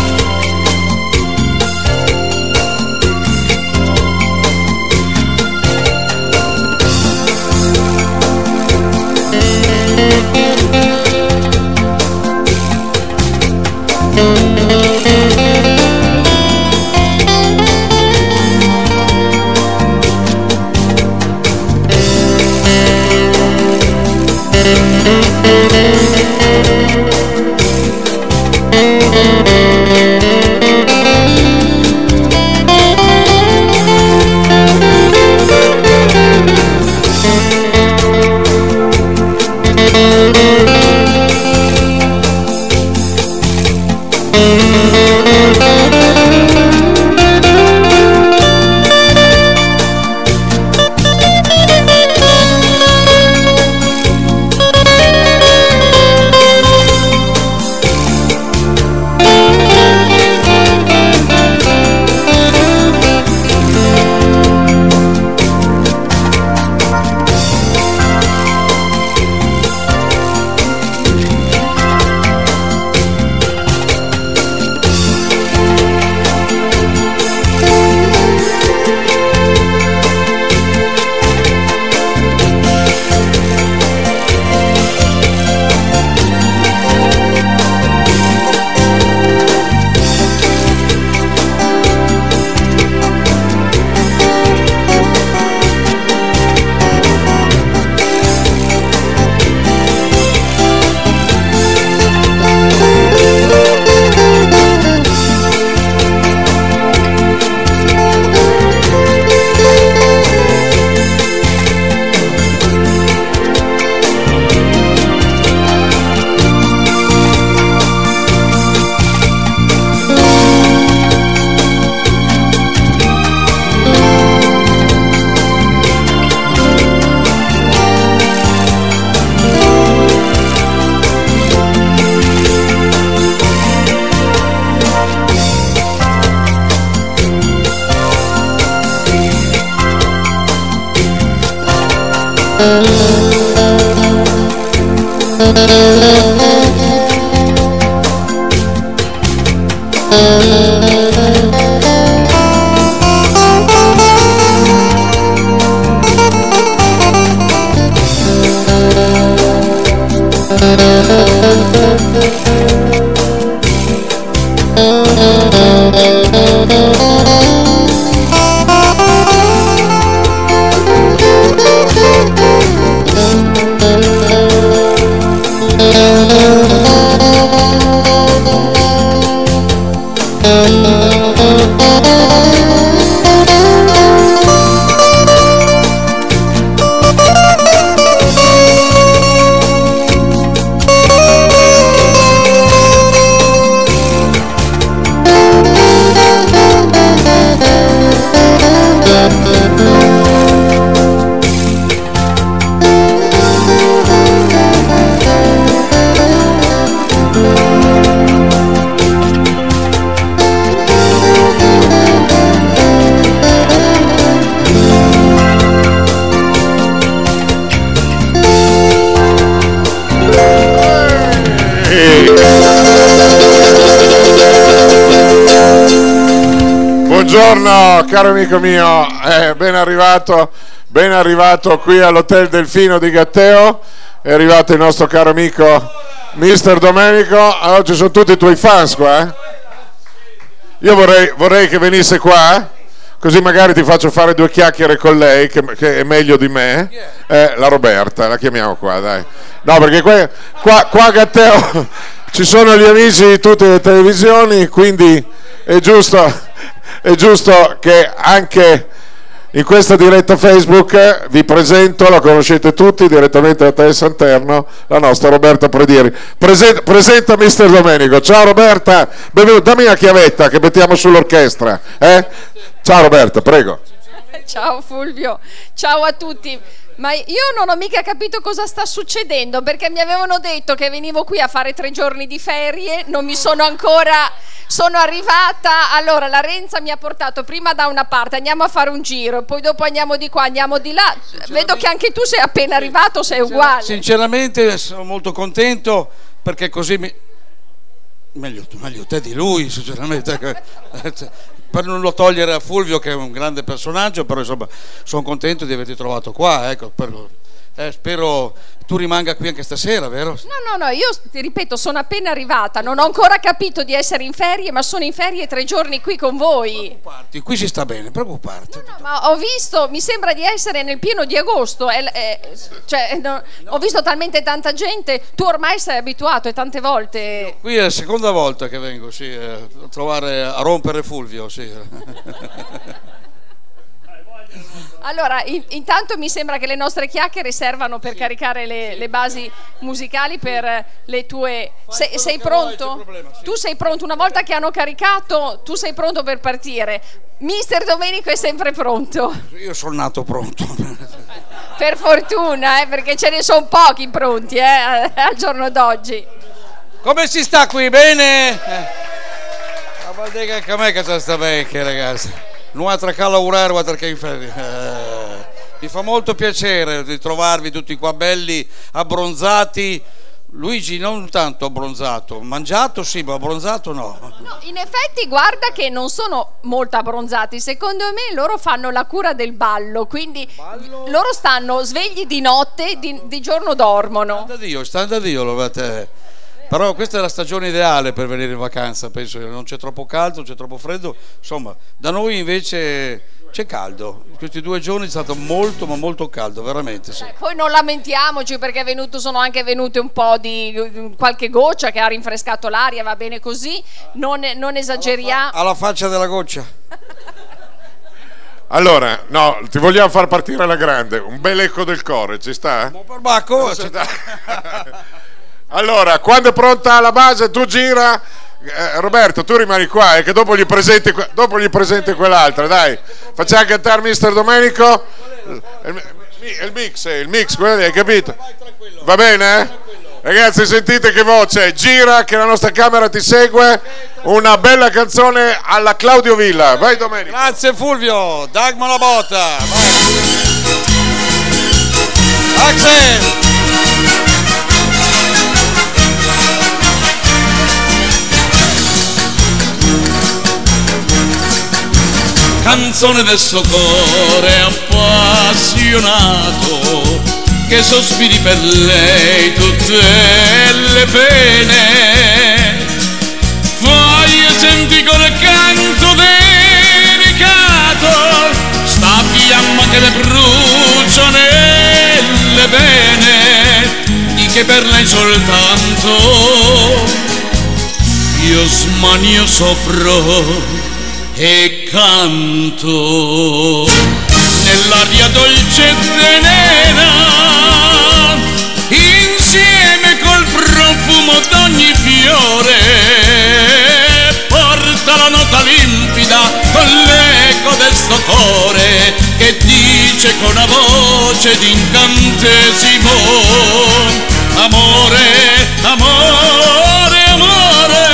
Buongiorno caro amico mio, eh, ben arrivato, ben arrivato qui all'Hotel Delfino di Gatteo, è arrivato il nostro caro amico mister Domenico. Oggi sono tutti i tuoi fans qua, eh? Io vorrei, vorrei che venisse qua, così magari ti faccio fare due chiacchiere con lei, che, che è meglio di me, eh, la Roberta, la chiamiamo qua, dai. No, perché qua, qua, qua a Gatteo ci sono gli amici di tutte le televisioni, quindi è giusto... è giusto che anche In questa diretta Facebook vi presento, la conoscete tutti, direttamente da Tel Santerno, la nostra Roberta Predieri. Presenta, presenta mister Domenico. Ciao Roberta, benvenuta, dammi una chiavetta che mettiamo sull'orchestra. Eh? Ciao Roberta, prego. Ciao Fulvio, ciao a tutti. Ma io non ho mica capito cosa sta succedendo, perché mi avevano detto che venivo qui a fare tre giorni di ferie, non mi sono ancora... Sono arrivata, allora la Renza mi ha portato prima da una parte, andiamo a fare un giro, poi dopo andiamo di qua, andiamo di là. Vedo che anche tu sei appena arrivato, sei uguale. Sinceramente sono molto contento, perché così mi... Meglio, meglio te di lui, sinceramente. Per non lo togliere a Fulvio, che è un grande personaggio, però insomma sono contento di averti trovato qua, ecco, per... eh, spero tu rimanga qui anche stasera, vero? No, no, no, io ti ripeto, sono appena arrivata, non ho ancora capito di essere in ferie, ma sono in ferie tre giorni qui con voi. Preoccuparti, qui si sta bene, preoccuparti. No, no, ma ho visto, mi sembra di essere nel pieno di agosto, è, è, cioè, no, ho visto talmente tanta gente, tu ormai sei abituato e tante volte... Qui è la seconda volta che vengo, sì, a trovare, a rompere Fulvio, sì. Allora, in, intanto mi sembra che le nostre chiacchiere servano per sì, caricare le, sì, le basi musicali per le tue... Se, sei pronto? Problema, sì. Tu sei pronto? Una volta che hanno caricato, tu sei pronto per partire. mister Domenico è sempre pronto. Io sono nato pronto. Per fortuna, eh, perché ce ne sono pochi pronti eh, al giorno d'oggi. Come si sta qui? Bene? Eh. Ma vuol dire che anche a me che sta bene, ragazzi. Un'altra a lavorare, un'altra che in ferie. Eh, mi fa molto piacere di trovarvi tutti qua belli, abbronzati. Luigi non tanto abbronzato, mangiato sì, ma abbronzato no. No, in effetti guarda che non sono molto abbronzati, secondo me loro fanno la cura del ballo, quindi ballo? Loro stanno svegli di notte, di, di giorno dormono. Sta da Dio, sta da Dio, lo vedete. Però questa è la stagione ideale per venire in vacanza, penso, non c'è troppo caldo, non c'è troppo freddo, insomma, da noi invece c'è caldo, questi due giorni è stato molto ma molto caldo, veramente sì. Eh, poi non lamentiamoci perché è venuto, sono anche venute un po' di qualche goccia che ha rinfrescato l'aria, va bene così, non, non esageriamo. Alla, fa alla faccia della goccia. Allora, no, ti vogliamo far partire alla grande, un bel eco del cuore, ci sta? Un per bacco, ci sta. Allora, quando è pronta la base, tu gira, eh, Roberto, tu rimani qua, e eh, che dopo gli presenti, dopo gli presenti quell'altra, dai. Facciamo cantare mister Domenico. Il, il mix, il mix, quello, hai capito? Va bene? Eh? Ragazzi, sentite che voce, gira che la nostra camera ti segue, una bella canzone alla Claudio Villa. Vai Domenico. Grazie Fulvio, Dagma la botta. Vai. Axel. Canzone del suo cuore appassionato, che sospiri per lei tutte le pene. Fai e senti col canto delicato sta fiamma che le brucia nelle vene, di che per lei soltanto io smanio soffro e canto nell'aria dolce e tenera, insieme col profumo d'ogni fiore, porta la nota limpida con l'eco del sto cuore che dice con una voce d'incantesimo: amore, amore, amore.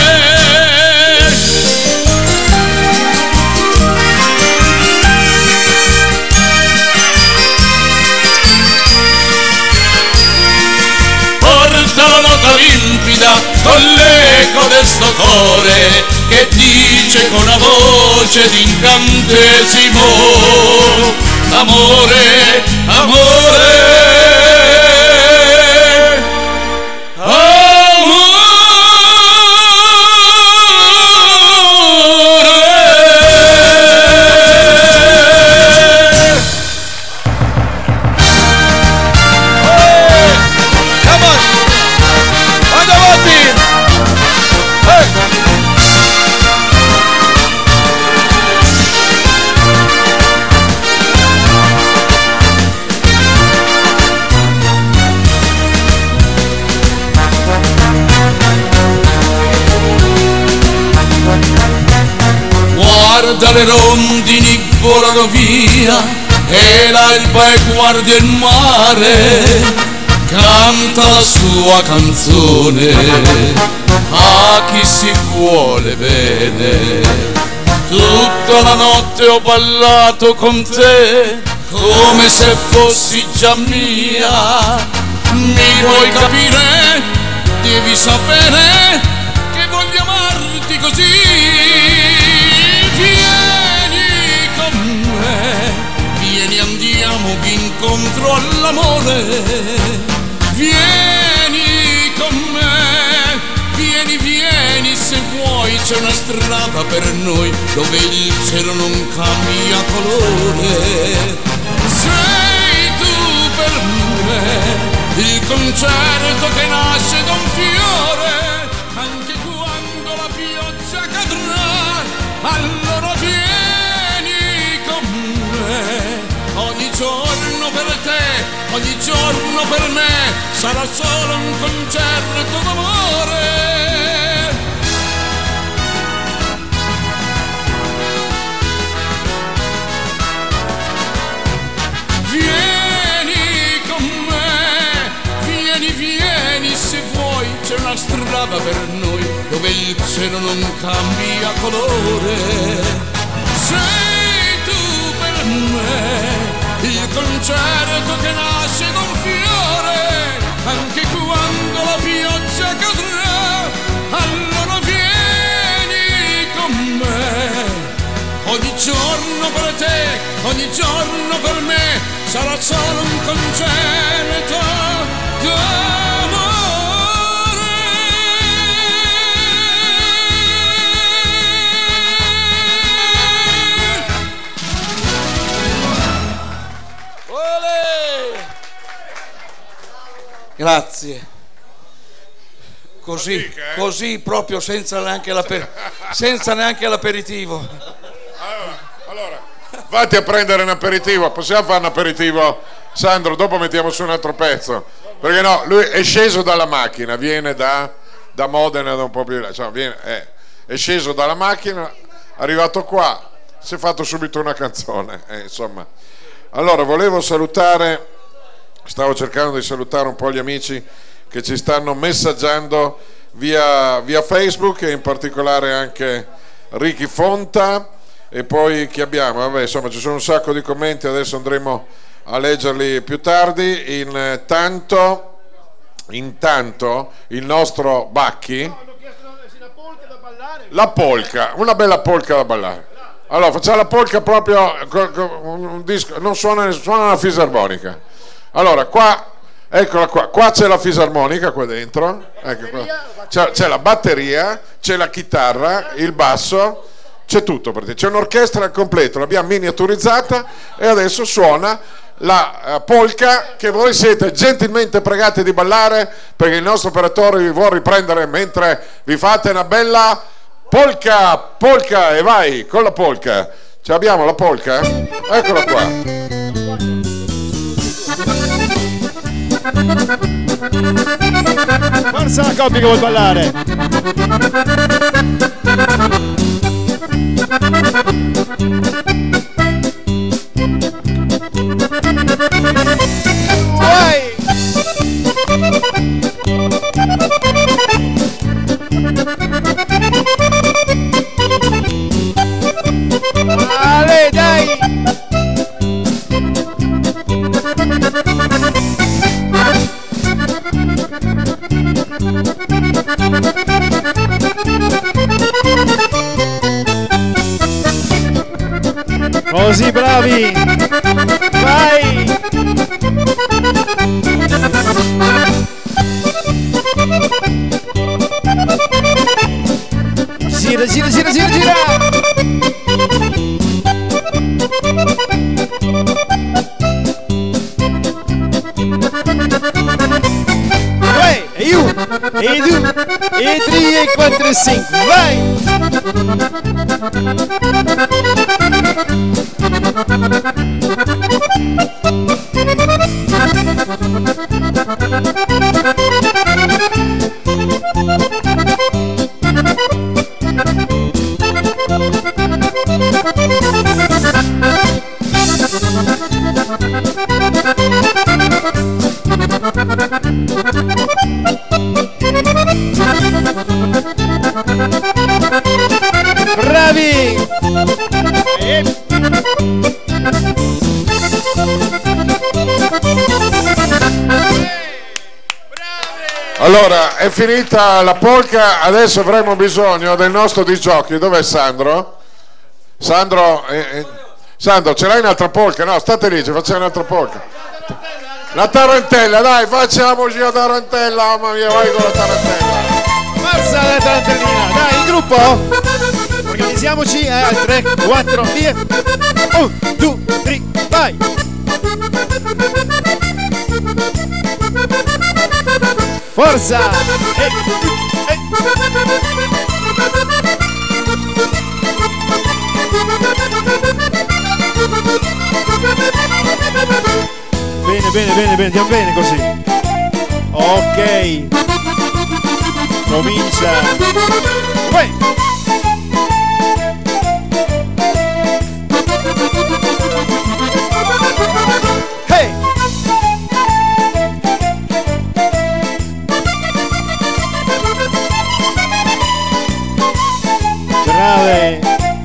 Limpida con l'eco del sto cuore che dice con una voce d'incantesimo: amore, amore. dalle rondini volano via e l'alba è guardia il mare, canta la sua canzone a chi si vuole bene. Tutta la notte ho ballato con te come se fossi già mia. Mi vuoi capire? Devi sapere che voglio amarti così. Vieni con me, vieni andiamo incontro all'amore. Vieni con me, vieni, vieni se vuoi, c'è una strada per noi dove il cielo non cambia colore. Sei tu per me il concerto che nasce da un fiore, anche quando la pioggia cadrà, allora vieni con me. Ogni giorno per te, ogni giorno per me, sarà solo un concerto d'amore. Vieni con me, vieni, vieni se vuoi, c'è una strada per noi dove il cielo non cambia colore. Sei tu per me il concerto che nasce da un fiore, anche quando la pioggia cadrà, allora vieni con me. Ogni giorno per te, ogni giorno per me, sarà solo un concerto d'amore. Grazie. Così, Fatica, eh? così proprio senza neanche, l'aper- senza neanche l'aperitivo. Allora, allora, vatti a prendere un aperitivo. Possiamo fare un aperitivo, Sandro? Dopo mettiamo su un altro pezzo. Perché no, lui è sceso dalla macchina, viene da, da Modena, da un po' più di là, cioè, viene, eh, è sceso dalla macchina, arrivato qua, si è fatto subito una canzone, eh, insomma. Allora, volevo salutare, stavo cercando di salutare un po' gli amici che ci stanno messaggiando via, via Facebook, e in particolare anche Ricky Fonta. E poi chi abbiamo? Vabbè, insomma, ci sono un sacco di commenti, adesso andremo a leggerli più tardi. Intanto, intanto il nostro Bacchi, la polca, una bella polca da ballare. Allora, facciamo la polca proprio con, con un disco, non suona, suona la fisarmonica. Allora, qua, eccola qua, qua c'è la fisarmonica qua dentro, ecco qua. C'è, c'è la batteria, c'è la chitarra, il basso, c'è tutto, c'è un'orchestra al completo, l'abbiamo miniaturizzata e adesso suona la uh, polca che voi siete gentilmente pregati di ballare, perché il nostro operatore vi vuole riprendere mentre vi fate una bella polca, polca, e vai con la polca. Ce l'abbiamo la polca? Eccola qua. Forza la coppia che vuol ballare. Vai! Ale, dai! Così bravi! Vai! Gira, gira, gira, gira, gira! Vai! E uno, e due, e tre, e quattro, e cinque, vai! Allora, è finita la polka, adesso avremo bisogno del nostro disjockey. Dov'è Sandro? Sandro, eh, eh, Sandro, ce l'hai un'altra polka? No, state lì, ci facciamo un'altra polka. La tarantella, dai, facciamoci la tarantella, mamma mia, vai con la tarantella. Forza la tarantellina, dai, il gruppo. Organizziamoci, eh, tre, quattro, via. uno, due, tre, vai. Forza! Eh, eh. Bene, bene, bene, bene, andiamo bene così. Ok. Comincia. Uè. Hey! Brave!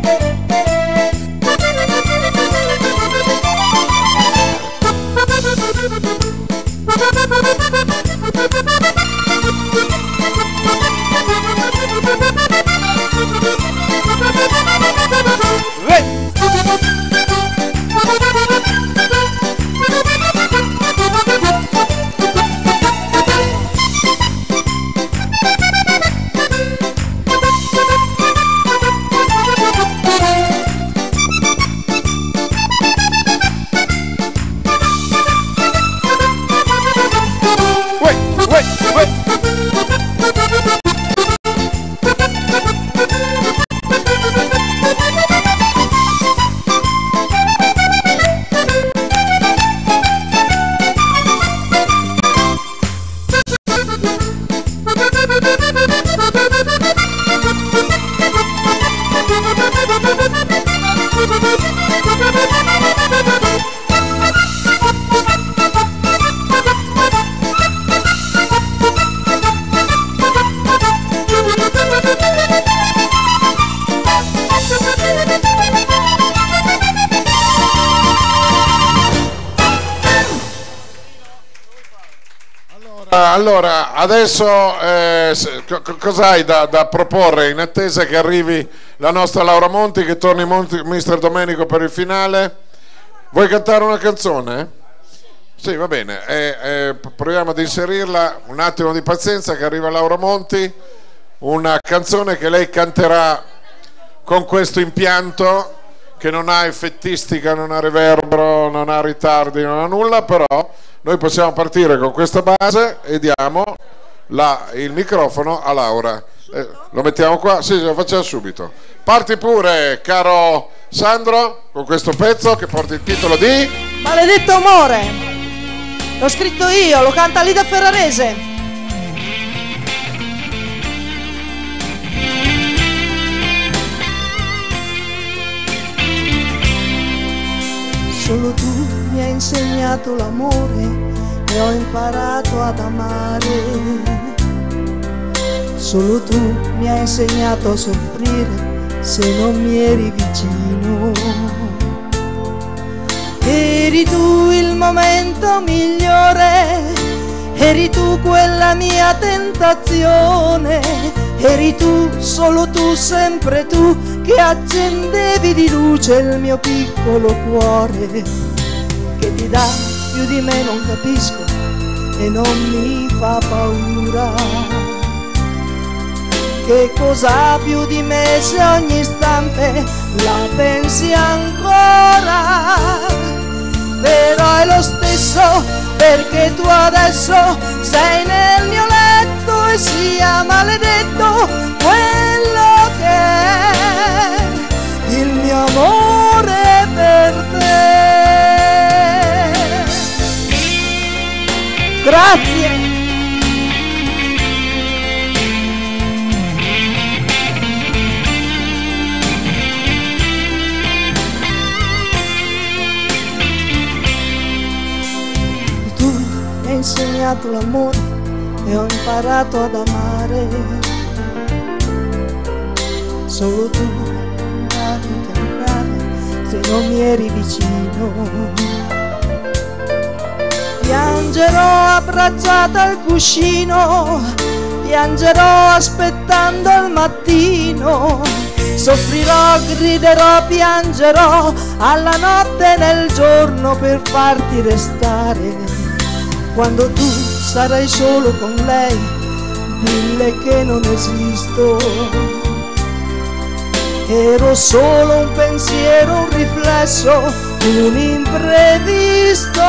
Allora, adesso eh, cos'hai da, da proporre in attesa che arrivi la nostra Laura Monti, che torni Monti, mister Domenico per il finale? Vuoi cantare una canzone? Sì, va bene, eh, eh, proviamo ad inserirla, un attimo di pazienza che arriva Laura Monti, una canzone che lei canterà con questo impianto che non ha effettistica, non ha riverbero, non ha ritardi, non ha nulla, però noi possiamo partire con questa base e diamo la, il microfono a Laura. Eh, lo mettiamo qua? Sì, lo facciamo subito. Parti pure, caro Sandro, con questo pezzo che porta il titolo di Maledetto amore. L'ho scritto io, lo canta Lida Ferrarese. Solo tu mi hai insegnato l'amore e ho imparato ad amare. Solo tu mi hai insegnato a soffrire se non mi eri vicino. Eri tu il momento migliore, eri tu quella mia tentazione. Eri tu, solo tu, sempre tu, che accendevi di luce il mio piccolo cuore. Che ti dà più di me non capisco e non mi fa paura. Che cosa più di me se ogni istante la pensi ancora. Però è lo stesso perché tu adesso sei nel mio letto e sia maledetto quello che è il mio amore per te. Grazie. Ho insegnato l'amore e ho imparato ad amare. Solo tu mi chiamare se non mi eri vicino. Mi Piangerò abbracciata al cuscino, piangerò aspettando il mattino, soffrirò, griderò, piangerò alla notte e nel giorno per farti restare. Quando tu sarai solo con lei, dille che non esisto. Ero solo un pensiero, un riflesso, un imprevisto.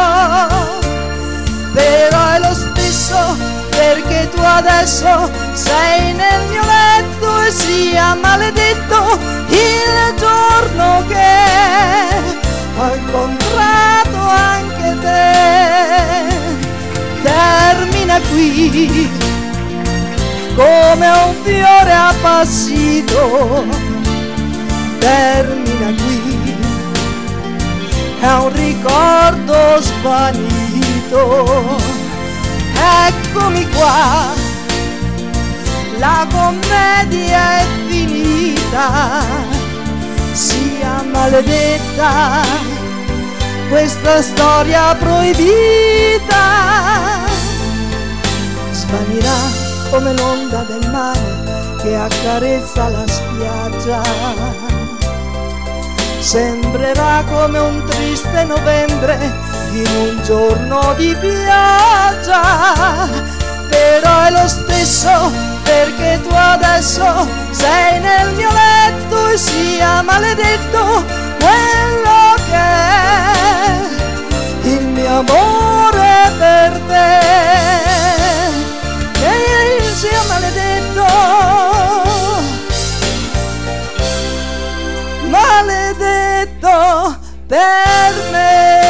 Però è lo stesso perché tu adesso sei nel mio letto e sia maledetto il giorno che ho incontrato anche te. Termina qui come un fiore appassito, termina qui, è un ricordo svanito. Eccomi qua, la commedia è finita, sia maledetta questa storia proibita. Svanirà come l'onda del mare che accarezza la spiaggia, sembrerà come un triste novembre in un giorno di pioggia. Però è lo stesso perché tu adesso sei nel mio letto e sia maledetto quello che è il mio amore per te, che sia maledetto, maledetto per me.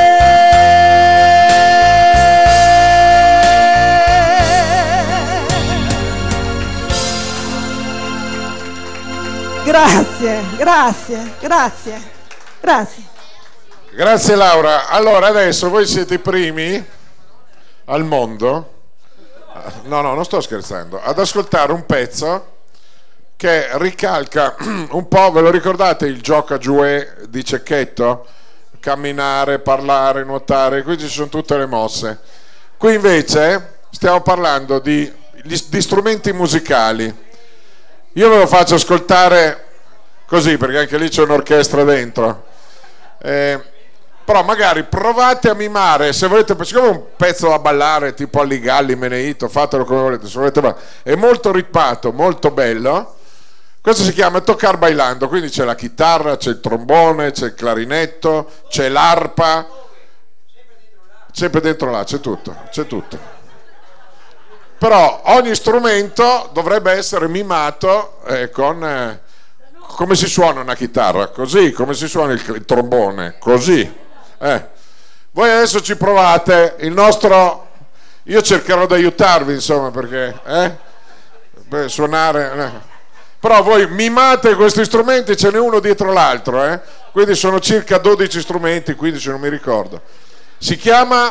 Grazie, grazie, grazie, grazie. Grazie Laura. Allora adesso voi siete i primi al mondo, no no non sto scherzando, ad ascoltare un pezzo che ricalca un po', ve lo ricordate il gioco a jouet di Cecchetto? Camminare, parlare, nuotare, qui ci sono tutte le mosse. Qui invece stiamo parlando di, di strumenti musicali. Io ve lo faccio ascoltare così perché anche lì c'è un'orchestra dentro, eh, però magari provate a mimare, se volete, siccome è un pezzo da ballare tipo Alligalli, Meneito, fatelo come volete, se volete, è molto ritmato, molto bello. Questo si chiama Tocar Bailando, quindi c'è la chitarra, c'è il trombone, c'è il clarinetto, c'è l'arpa, sempre dentro là, c'è tutto, c'è tutto. Però ogni strumento dovrebbe essere mimato eh, con eh, come si suona una chitarra, così, come si suona il, il trombone, così. Eh. Voi adesso ci provate, il nostro, io cercherò di aiutarvi insomma perché eh? Beh, suonare, eh. Però voi mimate questi strumenti, ce n'è uno dietro l'altro, eh? Quindi sono circa dodici strumenti, quindici non mi ricordo. Si chiama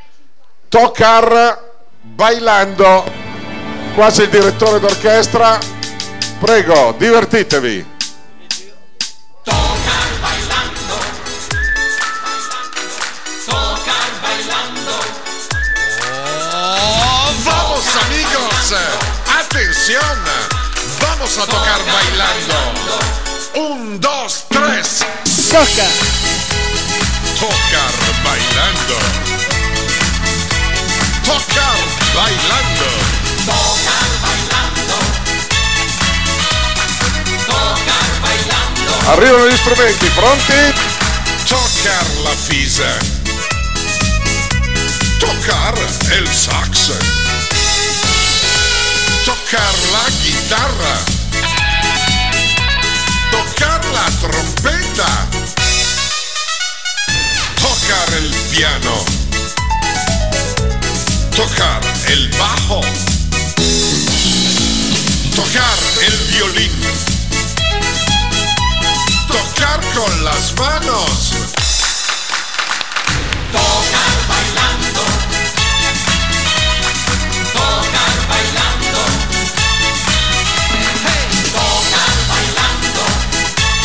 Tocar Bailando. Qua c'è il direttore d'orchestra, prego, divertitevi. Tocar bailando, tocar bailando. Oh, vamos amigos, atención, vamos a tocar bailando. Un, dos, tres. Toca. Tocar bailando. Tocar bailando. Tocar bailando. Tocar bailando. Arrivano gli strumenti, pronti? Tocar la fisa. Tocar el sax. Tocar la guitarra. Tocar la trompeta. Tocar el piano. Tocar el bajo. Tocar el violín. Tocar con las manos. Tocar bailando. Tocar bailando. Hey. Tocar bailando.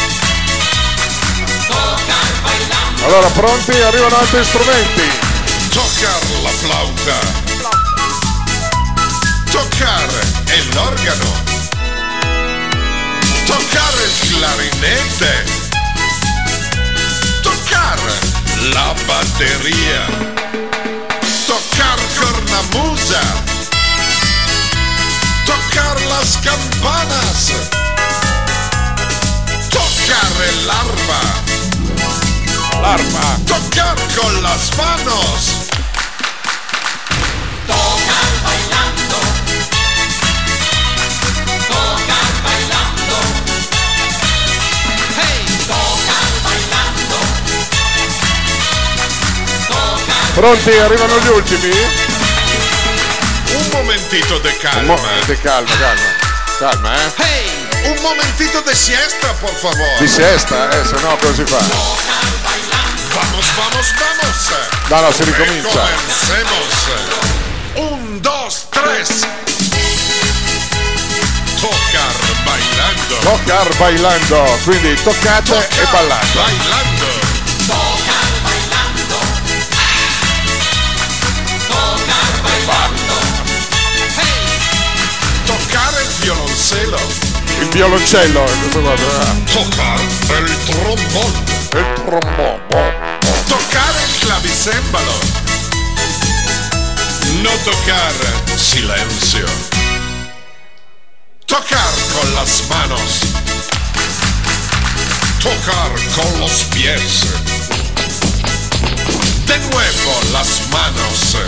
Tocar bailando. Allora pronti? Arrivano altri strumenti. Tocar la flauta, toccare l'organo, toccare il clarinete, toccare la batteria, toccare cornamusa, toccare las campanas, toccare l'arpa, l'arpa, toccare con las manos. Tocar bailando, tocar bailando, hey, tocar bailando, tocar. Pronti? Arrivano gli ultimi? Un momentito de calma. Mo- de calma, calma. Calma, eh. Hey, un momentito de siesta, por favor. Di siesta, eh, se no cosa si fa? Vamos, vamos, vamos. No, no, si ricomincia. Comencemos. Un, dos, tres. Tocar bailando. Tocar bailando. Quindi toccate tocar e ballate. Bailando. Tocar bailando. Tocar bailando. Hey. Toccare il violoncello. Il violoncello, questo qua. Toccare il trombone. Il trombone. Toccare il clavicembalo. No tocar, silencio. Tocar con las manos. Tocar con los pies. De nuevo las manos.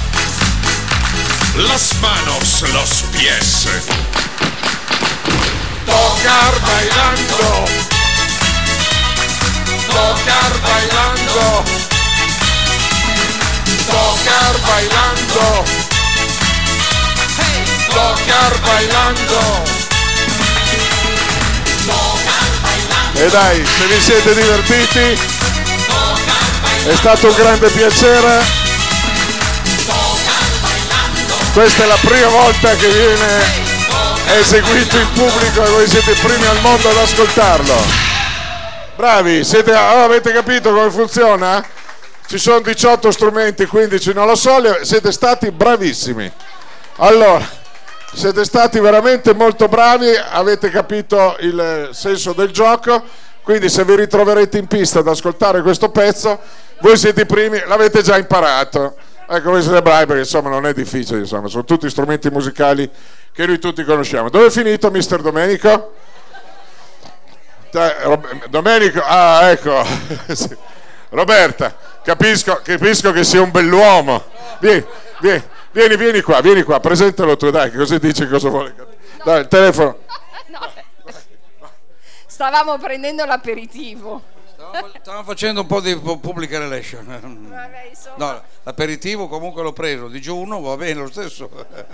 Las manos, los pies. Tocar bailando. Tocar bailando. Tocar bailando, hey, tocar bailando, e dai, se vi siete divertiti, è stato un grande piacere. Questa è la prima volta che viene eseguito in pubblico e voi siete i primi al mondo ad ascoltarlo. Bravi, siete, oh, avete capito come funziona? Ci sono diciotto strumenti, quindici non lo so, siete stati bravissimi. Allora, siete stati veramente molto bravi, avete capito il senso del gioco, quindi se vi ritroverete in pista ad ascoltare questo pezzo, voi siete i primi, l'avete già imparato. Ecco, voi siete bravi perché insomma non è difficile, insomma, sono tutti strumenti musicali che noi tutti conosciamo. Dove è finito mister Domenico? Domenico, ah ecco, Roberta. Capisco, capisco che sia un bell'uomo. Vieni, vieni, vieni, vieni qua, vieni qua, presentalo tu, dai, così dici cosa vuole. Dai, il telefono. No. Stavamo prendendo l'aperitivo. Stavamo, stavamo facendo un po' di public relation. Vabbè, no, l'aperitivo comunque l'ho preso, digiuno va bene lo stesso.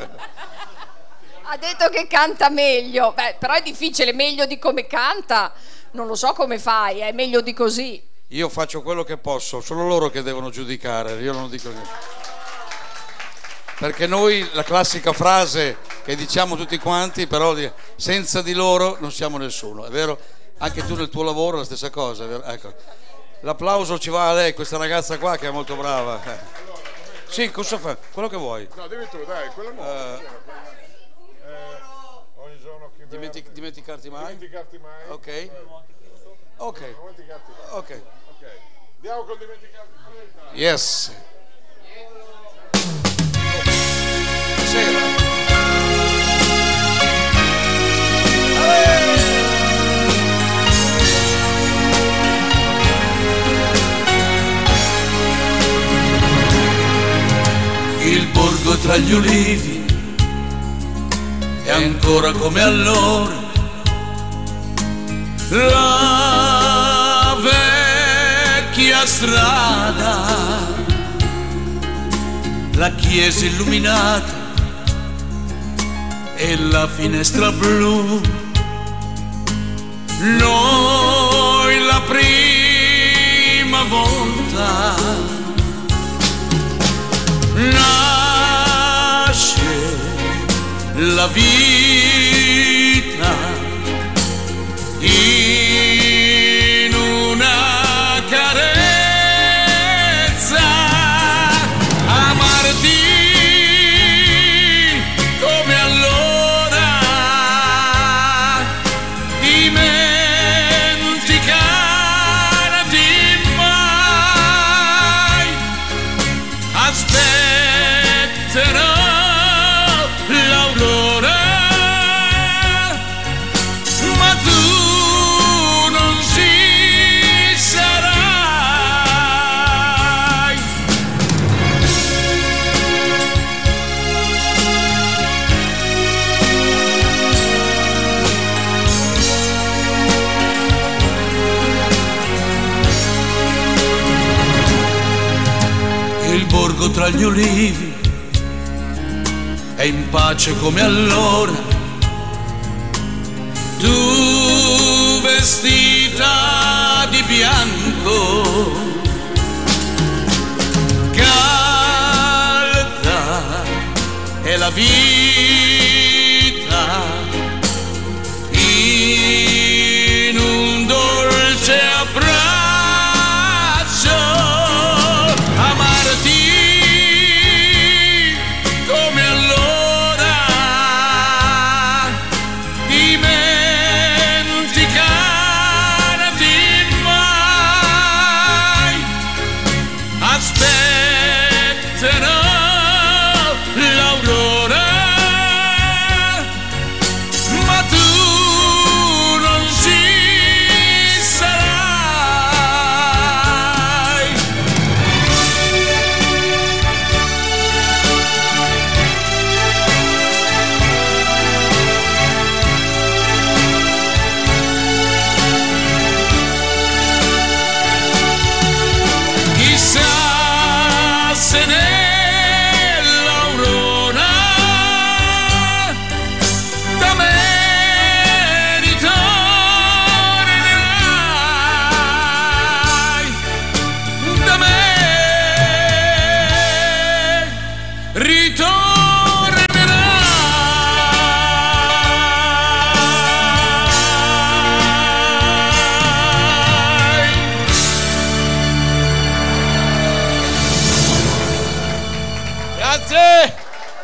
Ha detto che canta meglio. Beh, però è difficile, meglio di come canta. Non lo so come fai, è meglio di così. Io faccio quello che posso, sono loro che devono giudicare, io non dico niente. Perché noi la classica frase che diciamo tutti quanti, però senza di loro non siamo nessuno, è vero? Anche tu nel tuo lavoro è la stessa cosa, è vero? Ecco. L'applauso ci va a lei, questa ragazza qua che è molto brava. Sì, cosa fa? Quello che vuoi. No, dimmi tu, dai, quello nuovo. Uh, ogni giorno che dimentic- dimenticarti mai? Dimenticarti mai. Ok. Ok. Ok. Andiamo con dimenticarti. Yes. Buonasera. Il borgo tra gli ulivi è ancora come allora. La vecchia strada, la chiesa illuminata e la finestra blu. Noi la prima volta nasce la vita in una carezza. il borgo tra gli ulivi è in pace come allora, tu vestita di bianco, calda è la vita in un dolce abbraccio, amarti come allora, dimenticarti mai, aspetterò l'aurora, ma tu non ci sarai. Chissà se nell'aurora da me ritornerai, da me ritornerai. Grazie.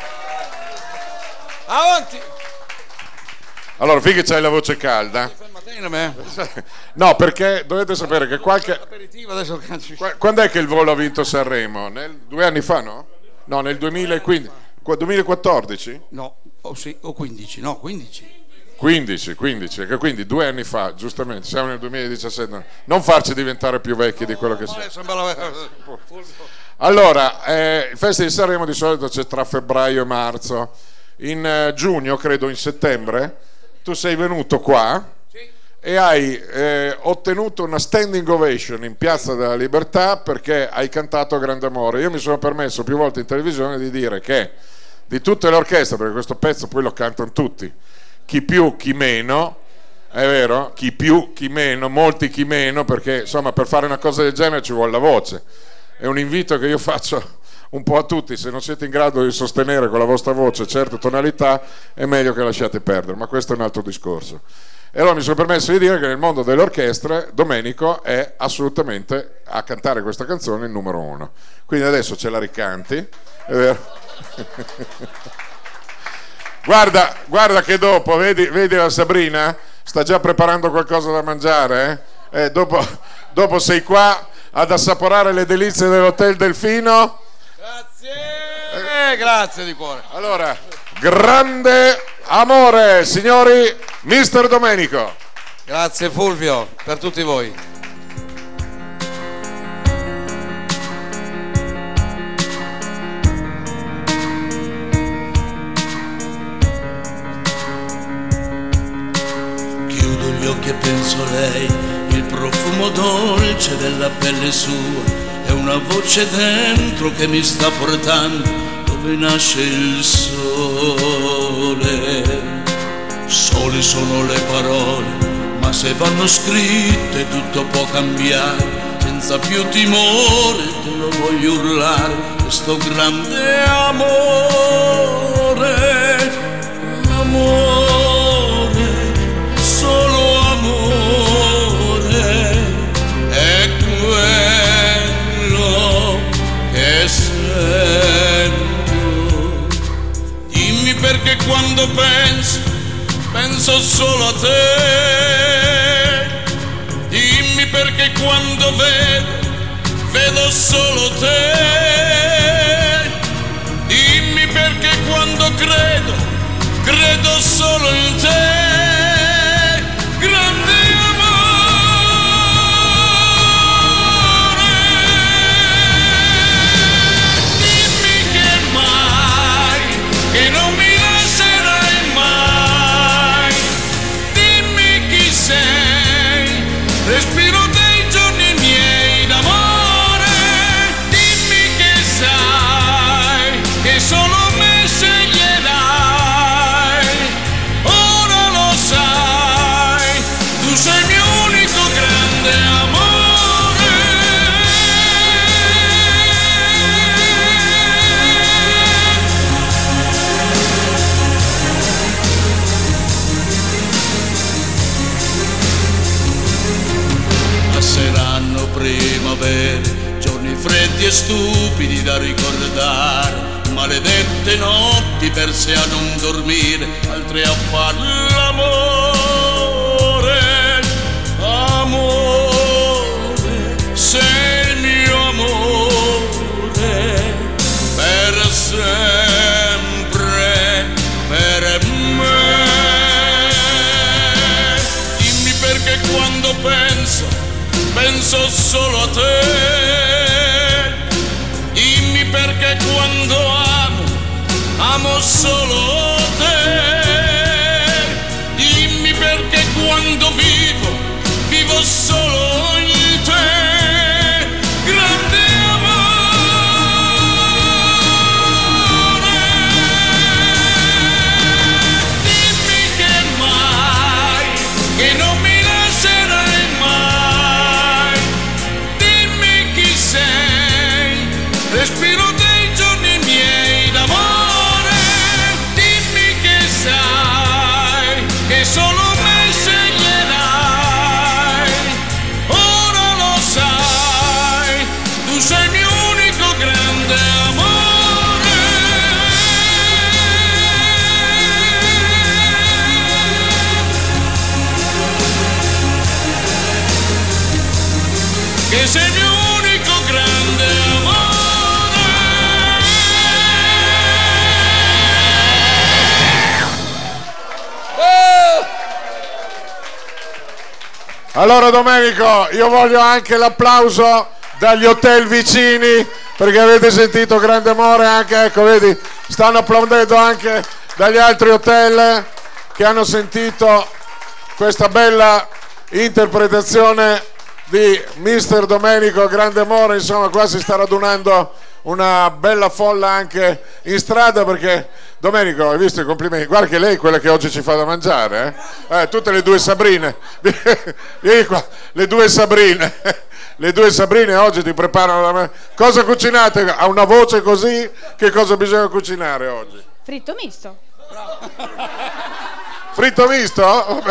Avanti. Allora, finché c'hai la voce calda. No, perché dovete sapere che qualche... Aperitivo adesso canci. Qua- Quando è che il Volo ha vinto Sanremo? Nel... Due anni fa, no? No, nel duemilaquindici. Qua- duemilaquattordici? No, o sì, o quindici, no, quindici. quindici, quindici, che quindi due anni fa, giustamente, siamo nel duemiladiciassette. Non farci diventare più vecchi di quello che siamo. Allora, eh, il Festival di Sanremo di solito c'è tra febbraio e marzo. In eh, giugno, credo in settembre, tu sei venuto qua e hai eh, ottenuto una standing ovation in Piazza della Libertà perché hai cantato Grande Amore. Io mi sono permesso più volte in televisione di dire che di tutte le orchestre, perché questo pezzo poi lo cantano tutti, chi più, chi meno, è vero? Chi più, chi meno, molti chi meno, perché insomma per fare una cosa del genere ci vuole la voce. È un invito che io faccio un po' a tutti: se non siete in grado di sostenere con la vostra voce certe tonalità è meglio che lasciate perdere, ma questo è un altro discorso. E allora mi sono permesso di dire che nel mondo delle orchestre Domenico è assolutamente a cantare questa canzone il numero uno, quindi adesso ce la ricanti, è vero? guarda, guarda che dopo vedi, vedi la Sabrina sta già preparando qualcosa da mangiare, eh? Eh, dopo, dopo sei qua ad assaporare le delizie dell'Hotel Delfino. Eh, grazie di cuore. Allora, Grande Amore, signori, mister Domenico. Grazie Fulvio, per tutti voi. Chiudo gli occhi e penso a lei, il profumo dolce della pelle sua, è una voce dentro che mi sta portando dove nasce il sole. Sole sono le parole, ma se vanno scritte tutto può cambiare. Senza più timore te lo voglio urlare, questo grande amore, amore, solo amore, è quello che sento. Dimmi perché quando penso, penso solo a te. Dimmi perché quando vedo, vedo solo te. Dimmi perché quando credo, credo solo in te. Grande che non mi lascerai mai. Dimmi chi sei, respiro dei giorni miei d'amore. Dimmi che sei e stupidi da ricordare, maledette notti perse a non dormire, altre a far l'amore. Amore, sei il mio amore, per sempre, per me. Dimmi perché quando penso, penso solo a te. Dimmi perché quando amo, amo solo te. Dimmi perché quando vivo, vivo solo in te. Grande amore. Dimmi che mai, che non mi lascerai mai. Dimmi chi sei, respiro dei giorni miei d'amore. Dimmi che sai, che solo me sceglierai. Ora lo sai, tu sei il mio unico grande amore. Che sei il mio unico grande amore. Allora Domenico, io voglio anche l'applauso dagli hotel vicini, perché avete sentito grande amore anche, ecco vedi, stanno applaudendo anche dagli altri hotel che hanno sentito questa bella interpretazione di mister Domenico Grande Amore. Insomma, qua si sta radunando una bella folla anche in strada, perché Domenico, hai visto i complimenti? Guarda che lei è quella che oggi ci fa da mangiare, eh? Eh, tutte le due Sabrine vieni qua, le due Sabrine le due Sabrine oggi ti preparano da me. Cosa cucinate? Ha una voce così, che cosa bisogna cucinare oggi? Fritto misto. Fritto misto?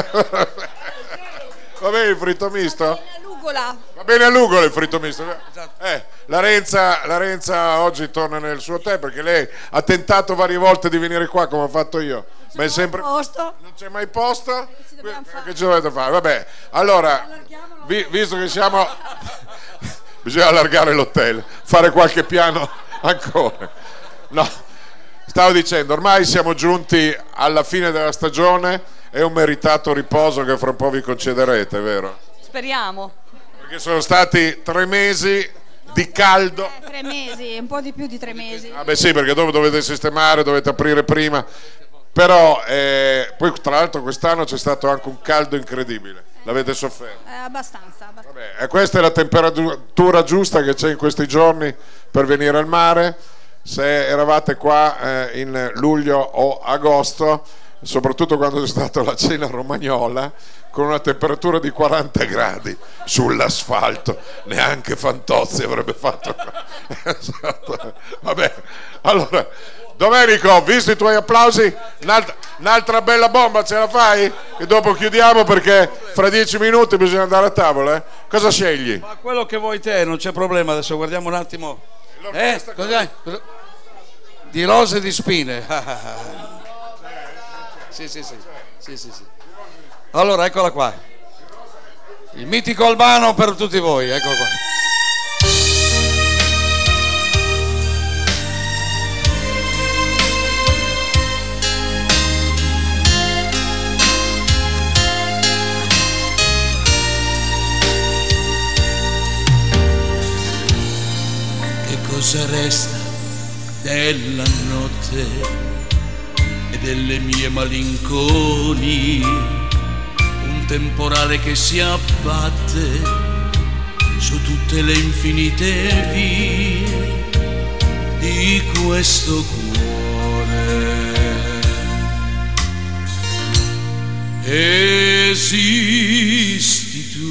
Va bene il fritto misto? Lugola. Va bene a Lugola il fritto misto. Eh, la Renza, la Renza oggi torna nel suo hotel, perché lei ha tentato varie volte di venire qua come ho fatto io, ma è sempre... Posto. Non c'è mai posto? Che ci dovete fare? Vabbè, allora, vi- visto che siamo... bisogna allargare l'hotel, fare qualche piano ancora. No, stavo dicendo, ormai siamo giunti alla fine della stagione, è un meritato riposo che fra un po' vi concederete, vero? Speriamo. Perché sono stati tre mesi di caldo. Eh, tre mesi, un po' di più di tre mesi. Ah beh sì, perché dopo dovete sistemare, dovete aprire prima. Però eh, poi tra l'altro quest'anno c'è stato anche un caldo incredibile. L'avete sofferto? Eh, abbastanza. abbastanza. Vabbè, e questa è la temperatura giusta che c'è in questi giorni per venire al mare. Se eravate qua eh, in luglio o agosto, soprattutto quando c'è stata la cena romagnola, con una temperatura di quaranta gradi sull'asfalto, neanche Fantozzi avrebbe fatto. Esatto. Vabbè, allora Domenico, visto i tuoi applausi, un'altra, un'altra bella bomba ce la fai? E dopo chiudiamo, perché fra dieci minuti bisogna andare a tavola, eh? Cosa scegli? Ma quello che vuoi te, non c'è problema. Adesso guardiamo un attimo. Eh, cos'è? Cosa? Di rose e di spine. Sì, sì, sì. Sì, sì, sì. Allora, eccola qua. Il mitico Albano per tutti voi, eccolo qua. Che cosa resta della notte e delle mie malinconie? Un temporale che si abbatte su tutte le infinite vie di questo cuore. Esisti tu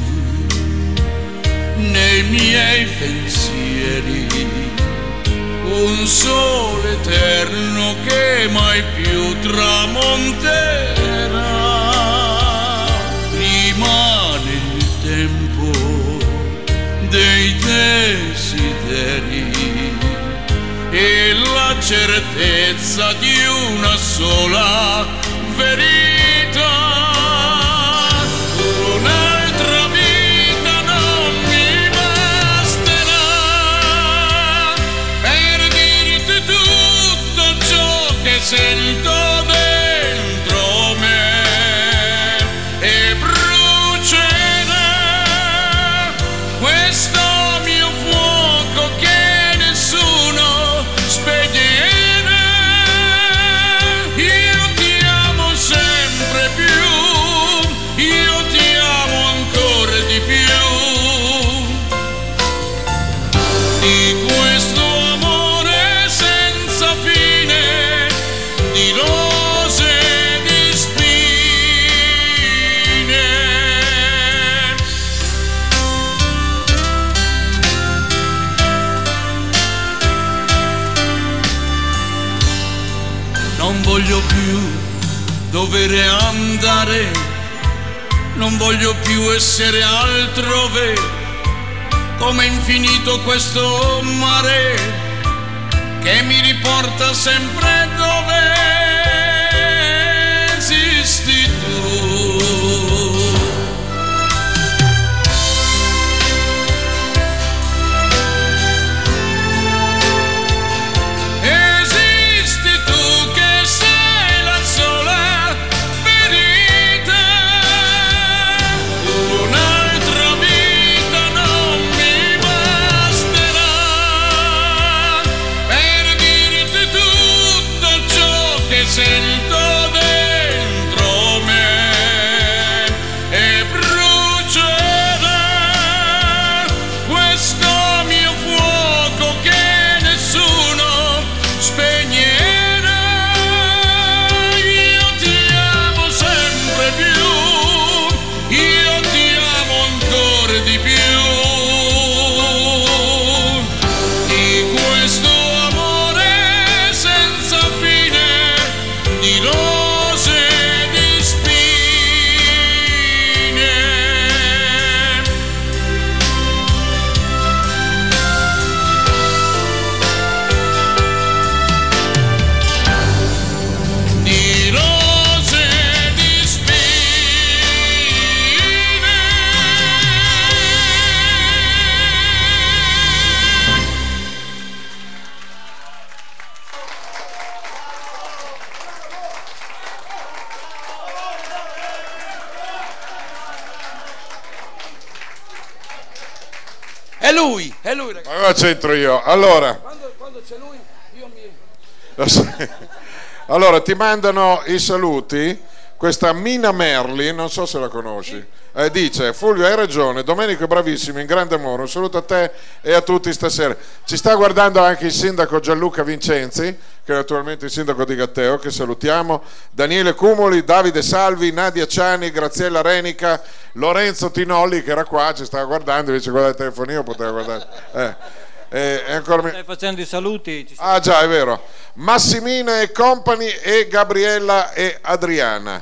nei miei pensieri, un sole eterno che mai più tramonterà. Rimane il tempo dei desideri certezza di una sola verità. Un'altra vita non mi basterà per dirti tutto ciò che sento dentro me e brucerà questo mio fuoco che nessuno spegnerà. Io ti amo sempre più, io ti amo ancora di più. Di questo amore senza fine, di rose e di spine. Non voglio più dover andare, non voglio più essere altrove, come infinito questo mare che mi riporta sempre dove esisti tu. Esisti tu che sei la sola verità. Un'altra vita non mi basterà per dirti tutto ciò che sento dentro me e brucerà questo mio fuoco che nessuno spegnerà. Io ti amo sempre più, io ti amo ancora di più. Di questo amore senza fine, di rose e di spine. Di rose e di spine. È lui, è lui ragazzi. Allora c'entro io. Allora, Quando, quando c'è lui io mi... allora ti mandano i saluti. Questa Mina Merli, non so se la conosci, eh, dice: Fulvio hai ragione, Domenico è bravissimo, in grande amore, un saluto a te e a tutti stasera. Ci sta guardando anche il sindaco Gianluca Vincenzi, che è naturalmente il sindaco di Gatteo, che salutiamo, Daniele Cumoli, Davide Salvi, Nadia Ciani, Graziella Renica, Lorenzo Tinolli che era qua, ci stava guardando, invece guarda il telefonino, poteva guardare. Eh. Eh, è ancora mi- Stai facendo i saluti? Ci Ah già, è vero. Massimina e company e Gabriella e Adriana.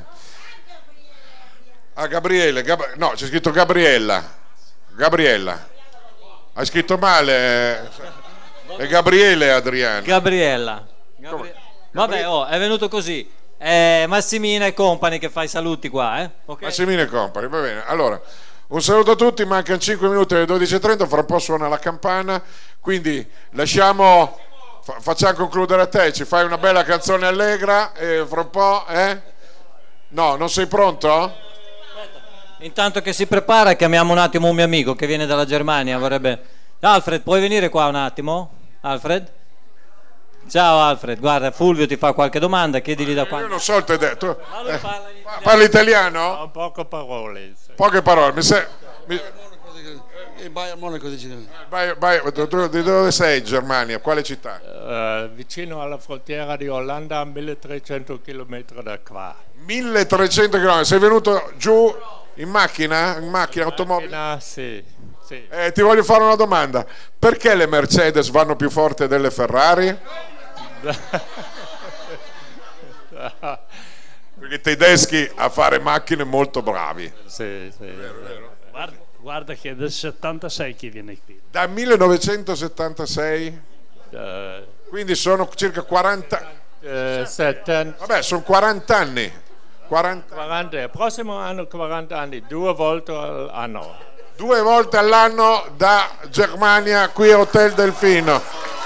Ah, Gabriele, Gab- no, c'è scritto Gabriella. Gabriella. Hai scritto male. È Gabriele e Adriana. Gabriella. Gabri- Vabbè, oh, è venuto così. È Massimina e company che fa i saluti qua, eh? Ok? Massimina e company, va bene. Allora, un saluto a tutti, mancano cinque minuti alle dodici e trenta, fra un po' suona la campana, quindi lasciamo, fa- facciamo concludere a te, ci fai una bella canzone allegra e fra un po', eh? No, non sei pronto? Intanto che si prepara, chiamiamo un attimo un mio amico che viene dalla Germania, vorrebbe... Alfred, puoi venire qua un attimo? Alfred? Ciao Alfred, guarda, Fulvio ti fa qualche domanda, chiedigli da Io quando... non so il tedesco. Eh, parli italiano? Poche parole. Poche parole, mi sei... mi- Il Bayern Monaco dice... vai- vai- tu- tu- di dove sei in Germania? Quale città? Eh, vicino alla frontiera di Olanda, a milletrecento chilometri da qua. milletrecento chilometri, sei venuto giù in macchina? In macchina, automobile? Ah, sì, sì. Eh, ti voglio fare una domanda. Perché le Mercedes vanno più forti delle Ferrari? Perché i tedeschi a fare macchine molto bravi. Sì, sì. Guarda, guarda che è del settantasei che viene qui. Da millenovecentosettantasei? Eh, Quindi sono circa quaranta. Eh, settanta. Vabbè, sono quaranta anni. quaranta. quaranta, il prossimo anno quaranta anni, due volte all'anno. Due volte all'anno da Germania qui a Hotel Delfino.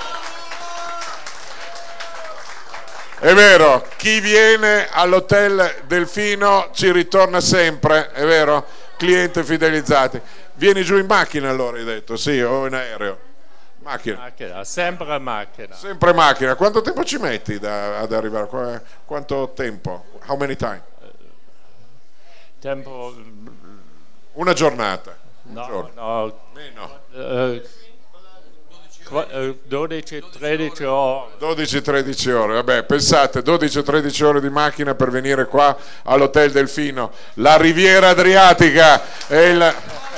È vero, chi viene all'Hotel Delfino ci ritorna sempre, è vero? Clienti fidelizzati. Vieni giù in macchina allora, hai detto, sì, o in aereo? Macchina. Macchina, sempre macchina. Sempre macchina. Quanto tempo ci metti da, ad arrivare qua? Quanto tempo? How many time? Tempo... Una giornata. No, Un giorno. no. Meno. Eh, dodici tredici ore. dodici tredici ore, vabbè, pensate, dodici tredici ore di macchina per venire qua all'Hotel Delfino, la Riviera Adriatica e il...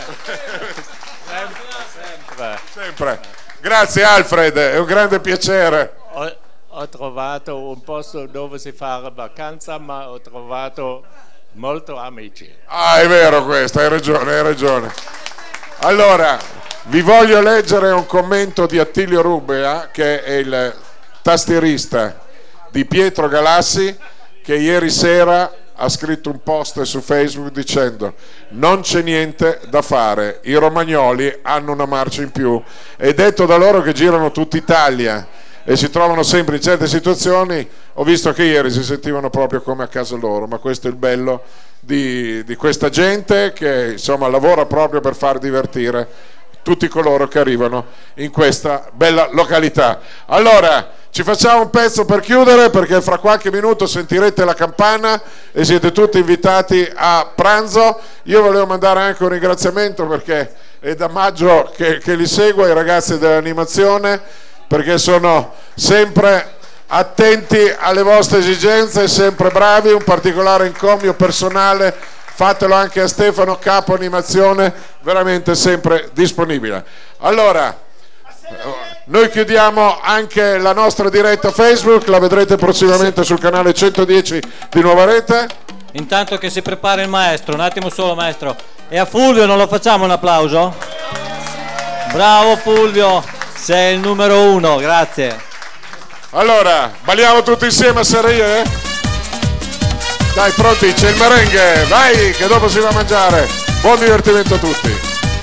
Sempre. Sempre. Grazie Alfred, è un grande piacere. Ho, ho trovato un posto dove si fa vacanza, ma ho trovato molti amici. Ah, è vero questo, hai ragione, hai ragione. Allora, vi voglio leggere un commento di Attilio Rubea, che è il tastierista di Pietro Galassi, che ieri sera ha scritto un post su Facebook dicendo: non c'è niente da fare, i romagnoli hanno una marcia in più. È detto da loro che girano tutta Italia e si trovano sempre in certe situazioni. Ho visto che ieri si sentivano proprio come a casa loro, ma questo è il bello di, di questa gente che insomma lavora proprio per far divertire tutti coloro che arrivano in questa bella località. Allora ci facciamo un pezzo per chiudere, perché fra qualche minuto sentirete la campana e siete tutti invitati a pranzo. Io volevo mandare anche un ringraziamento, perché è da maggio che, che li seguo, ai ragazzi dell'animazione, perché sono sempre attenti alle vostre esigenze, sempre bravi. Un particolare encomio personale fatelo anche a Stefano, capo animazione, veramente sempre disponibile. Allora, noi chiudiamo anche la nostra diretta Facebook, la vedrete prossimamente sul canale centodieci di Nuova Rete. Intanto che si prepara il maestro, un attimo solo maestro. E a Fulvio non lo facciamo un applauso? Bravo Fulvio, sei il numero uno, grazie. Allora, balliamo tutti insieme a Serie? Dai, pronti, c'è il merengue, vai, che dopo si va a mangiare. Buon divertimento a tutti.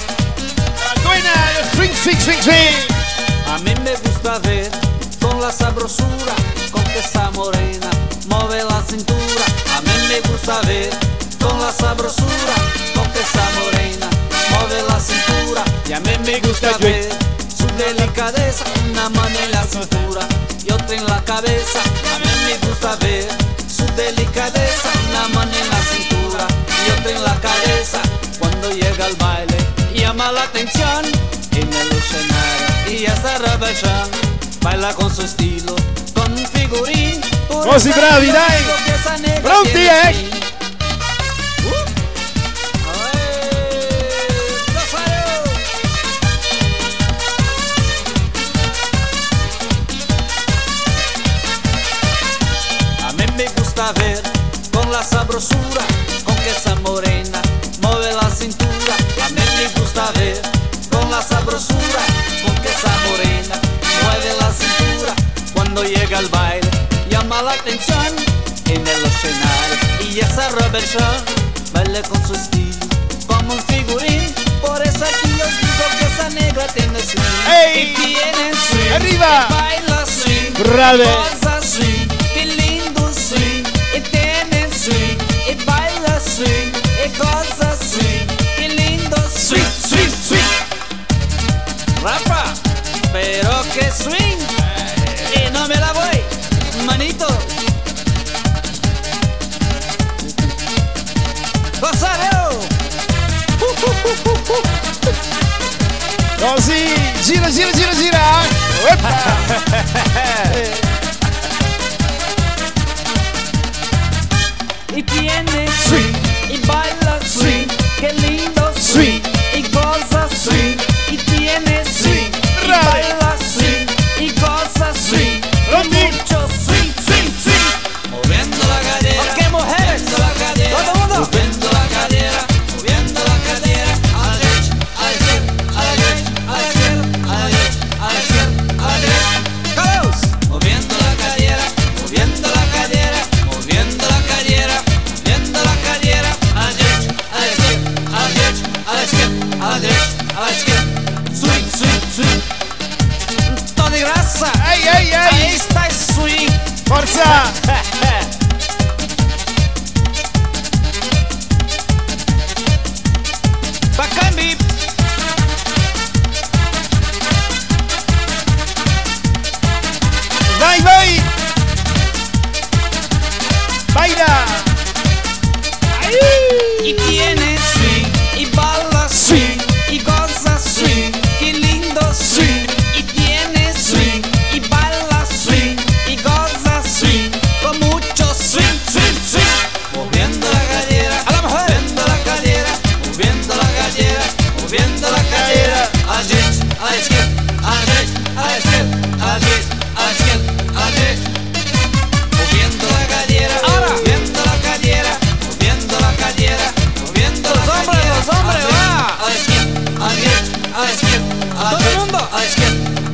Swing, swing, swing, swing. A mí me gusta ver con la sabrosura con que esa morena mueve la cintura. A mí me gusta ver con la sabrosura con que esa morena mueve la cintura. Y a mí me gusta ver su delicadeza, una mano en la cintura y otra en la cabeza. A mí me gusta ver su delicadeza, una mano en la cintura y otra en la cabeza. Cuando llega al baile llama la atención en el escenario y hasta rebellión. Baila con su estilo, con un figurín. Così bravi, dai! Pronti, eh? A mí me gusta ver con la sabrosura con que esa morena mueve la cintura. A mí me gusta ver con la sabrosura con que esa morena mueve la cintura. Cuando llega al baile llama la atención en el escenario y esa reversión baila con su estilo como un figurín. Por eso aquí yo digo que esa negra tiene swing. ¡Ey! Y tiene swing. ¡Arriba! Y baila swing. ¡Brave! Cosa swing. Qué lindo swing. Y tiene swing. Y baila swing. Y cosa swing. Qué lindo swing. Swing, swing. Rafa, pero que swing. Y no me la voy, manito. Rosario. Uh, uh, uh, uh, uh. Così, gira, gira, gira, gira. Y tiene swing, y baila swing, qué lindo swing, y goza swing, y tiene swing, y baila swing, y goza swing, y mucho swing, swing, swing. Moviendo la cadera, ok mujeres, moviendo la cadera, todo el mundo, moviendo la cadera, moviendo la cadera, a la derecha, a la izquierda, a la derecha, a la izquierda, a la derecha, a la izquierda, a la derecha. Forza! Baccambi! Vai, vai! Baila! Y tiene swing, y balla swing, y goza swing, qué lindo swing. Y tiene swing, y balla swing, y goza swing, con mucho swing, swing, swing. Moviendo la gallera, a la mujer, moviendo la gallera, moviendo la gallera, moviendo la gallera. A gente, a izquierda, a gente, a izquierda, a gente, a izquierda, a gente. Moviendo la gallera, ahora, moviendo la gallera, moviendo la gallera, moviendo los hombres, los hombres, va. A la izquierda, a la izquierda, a la izquierda, a la izquierda, a la izquierda.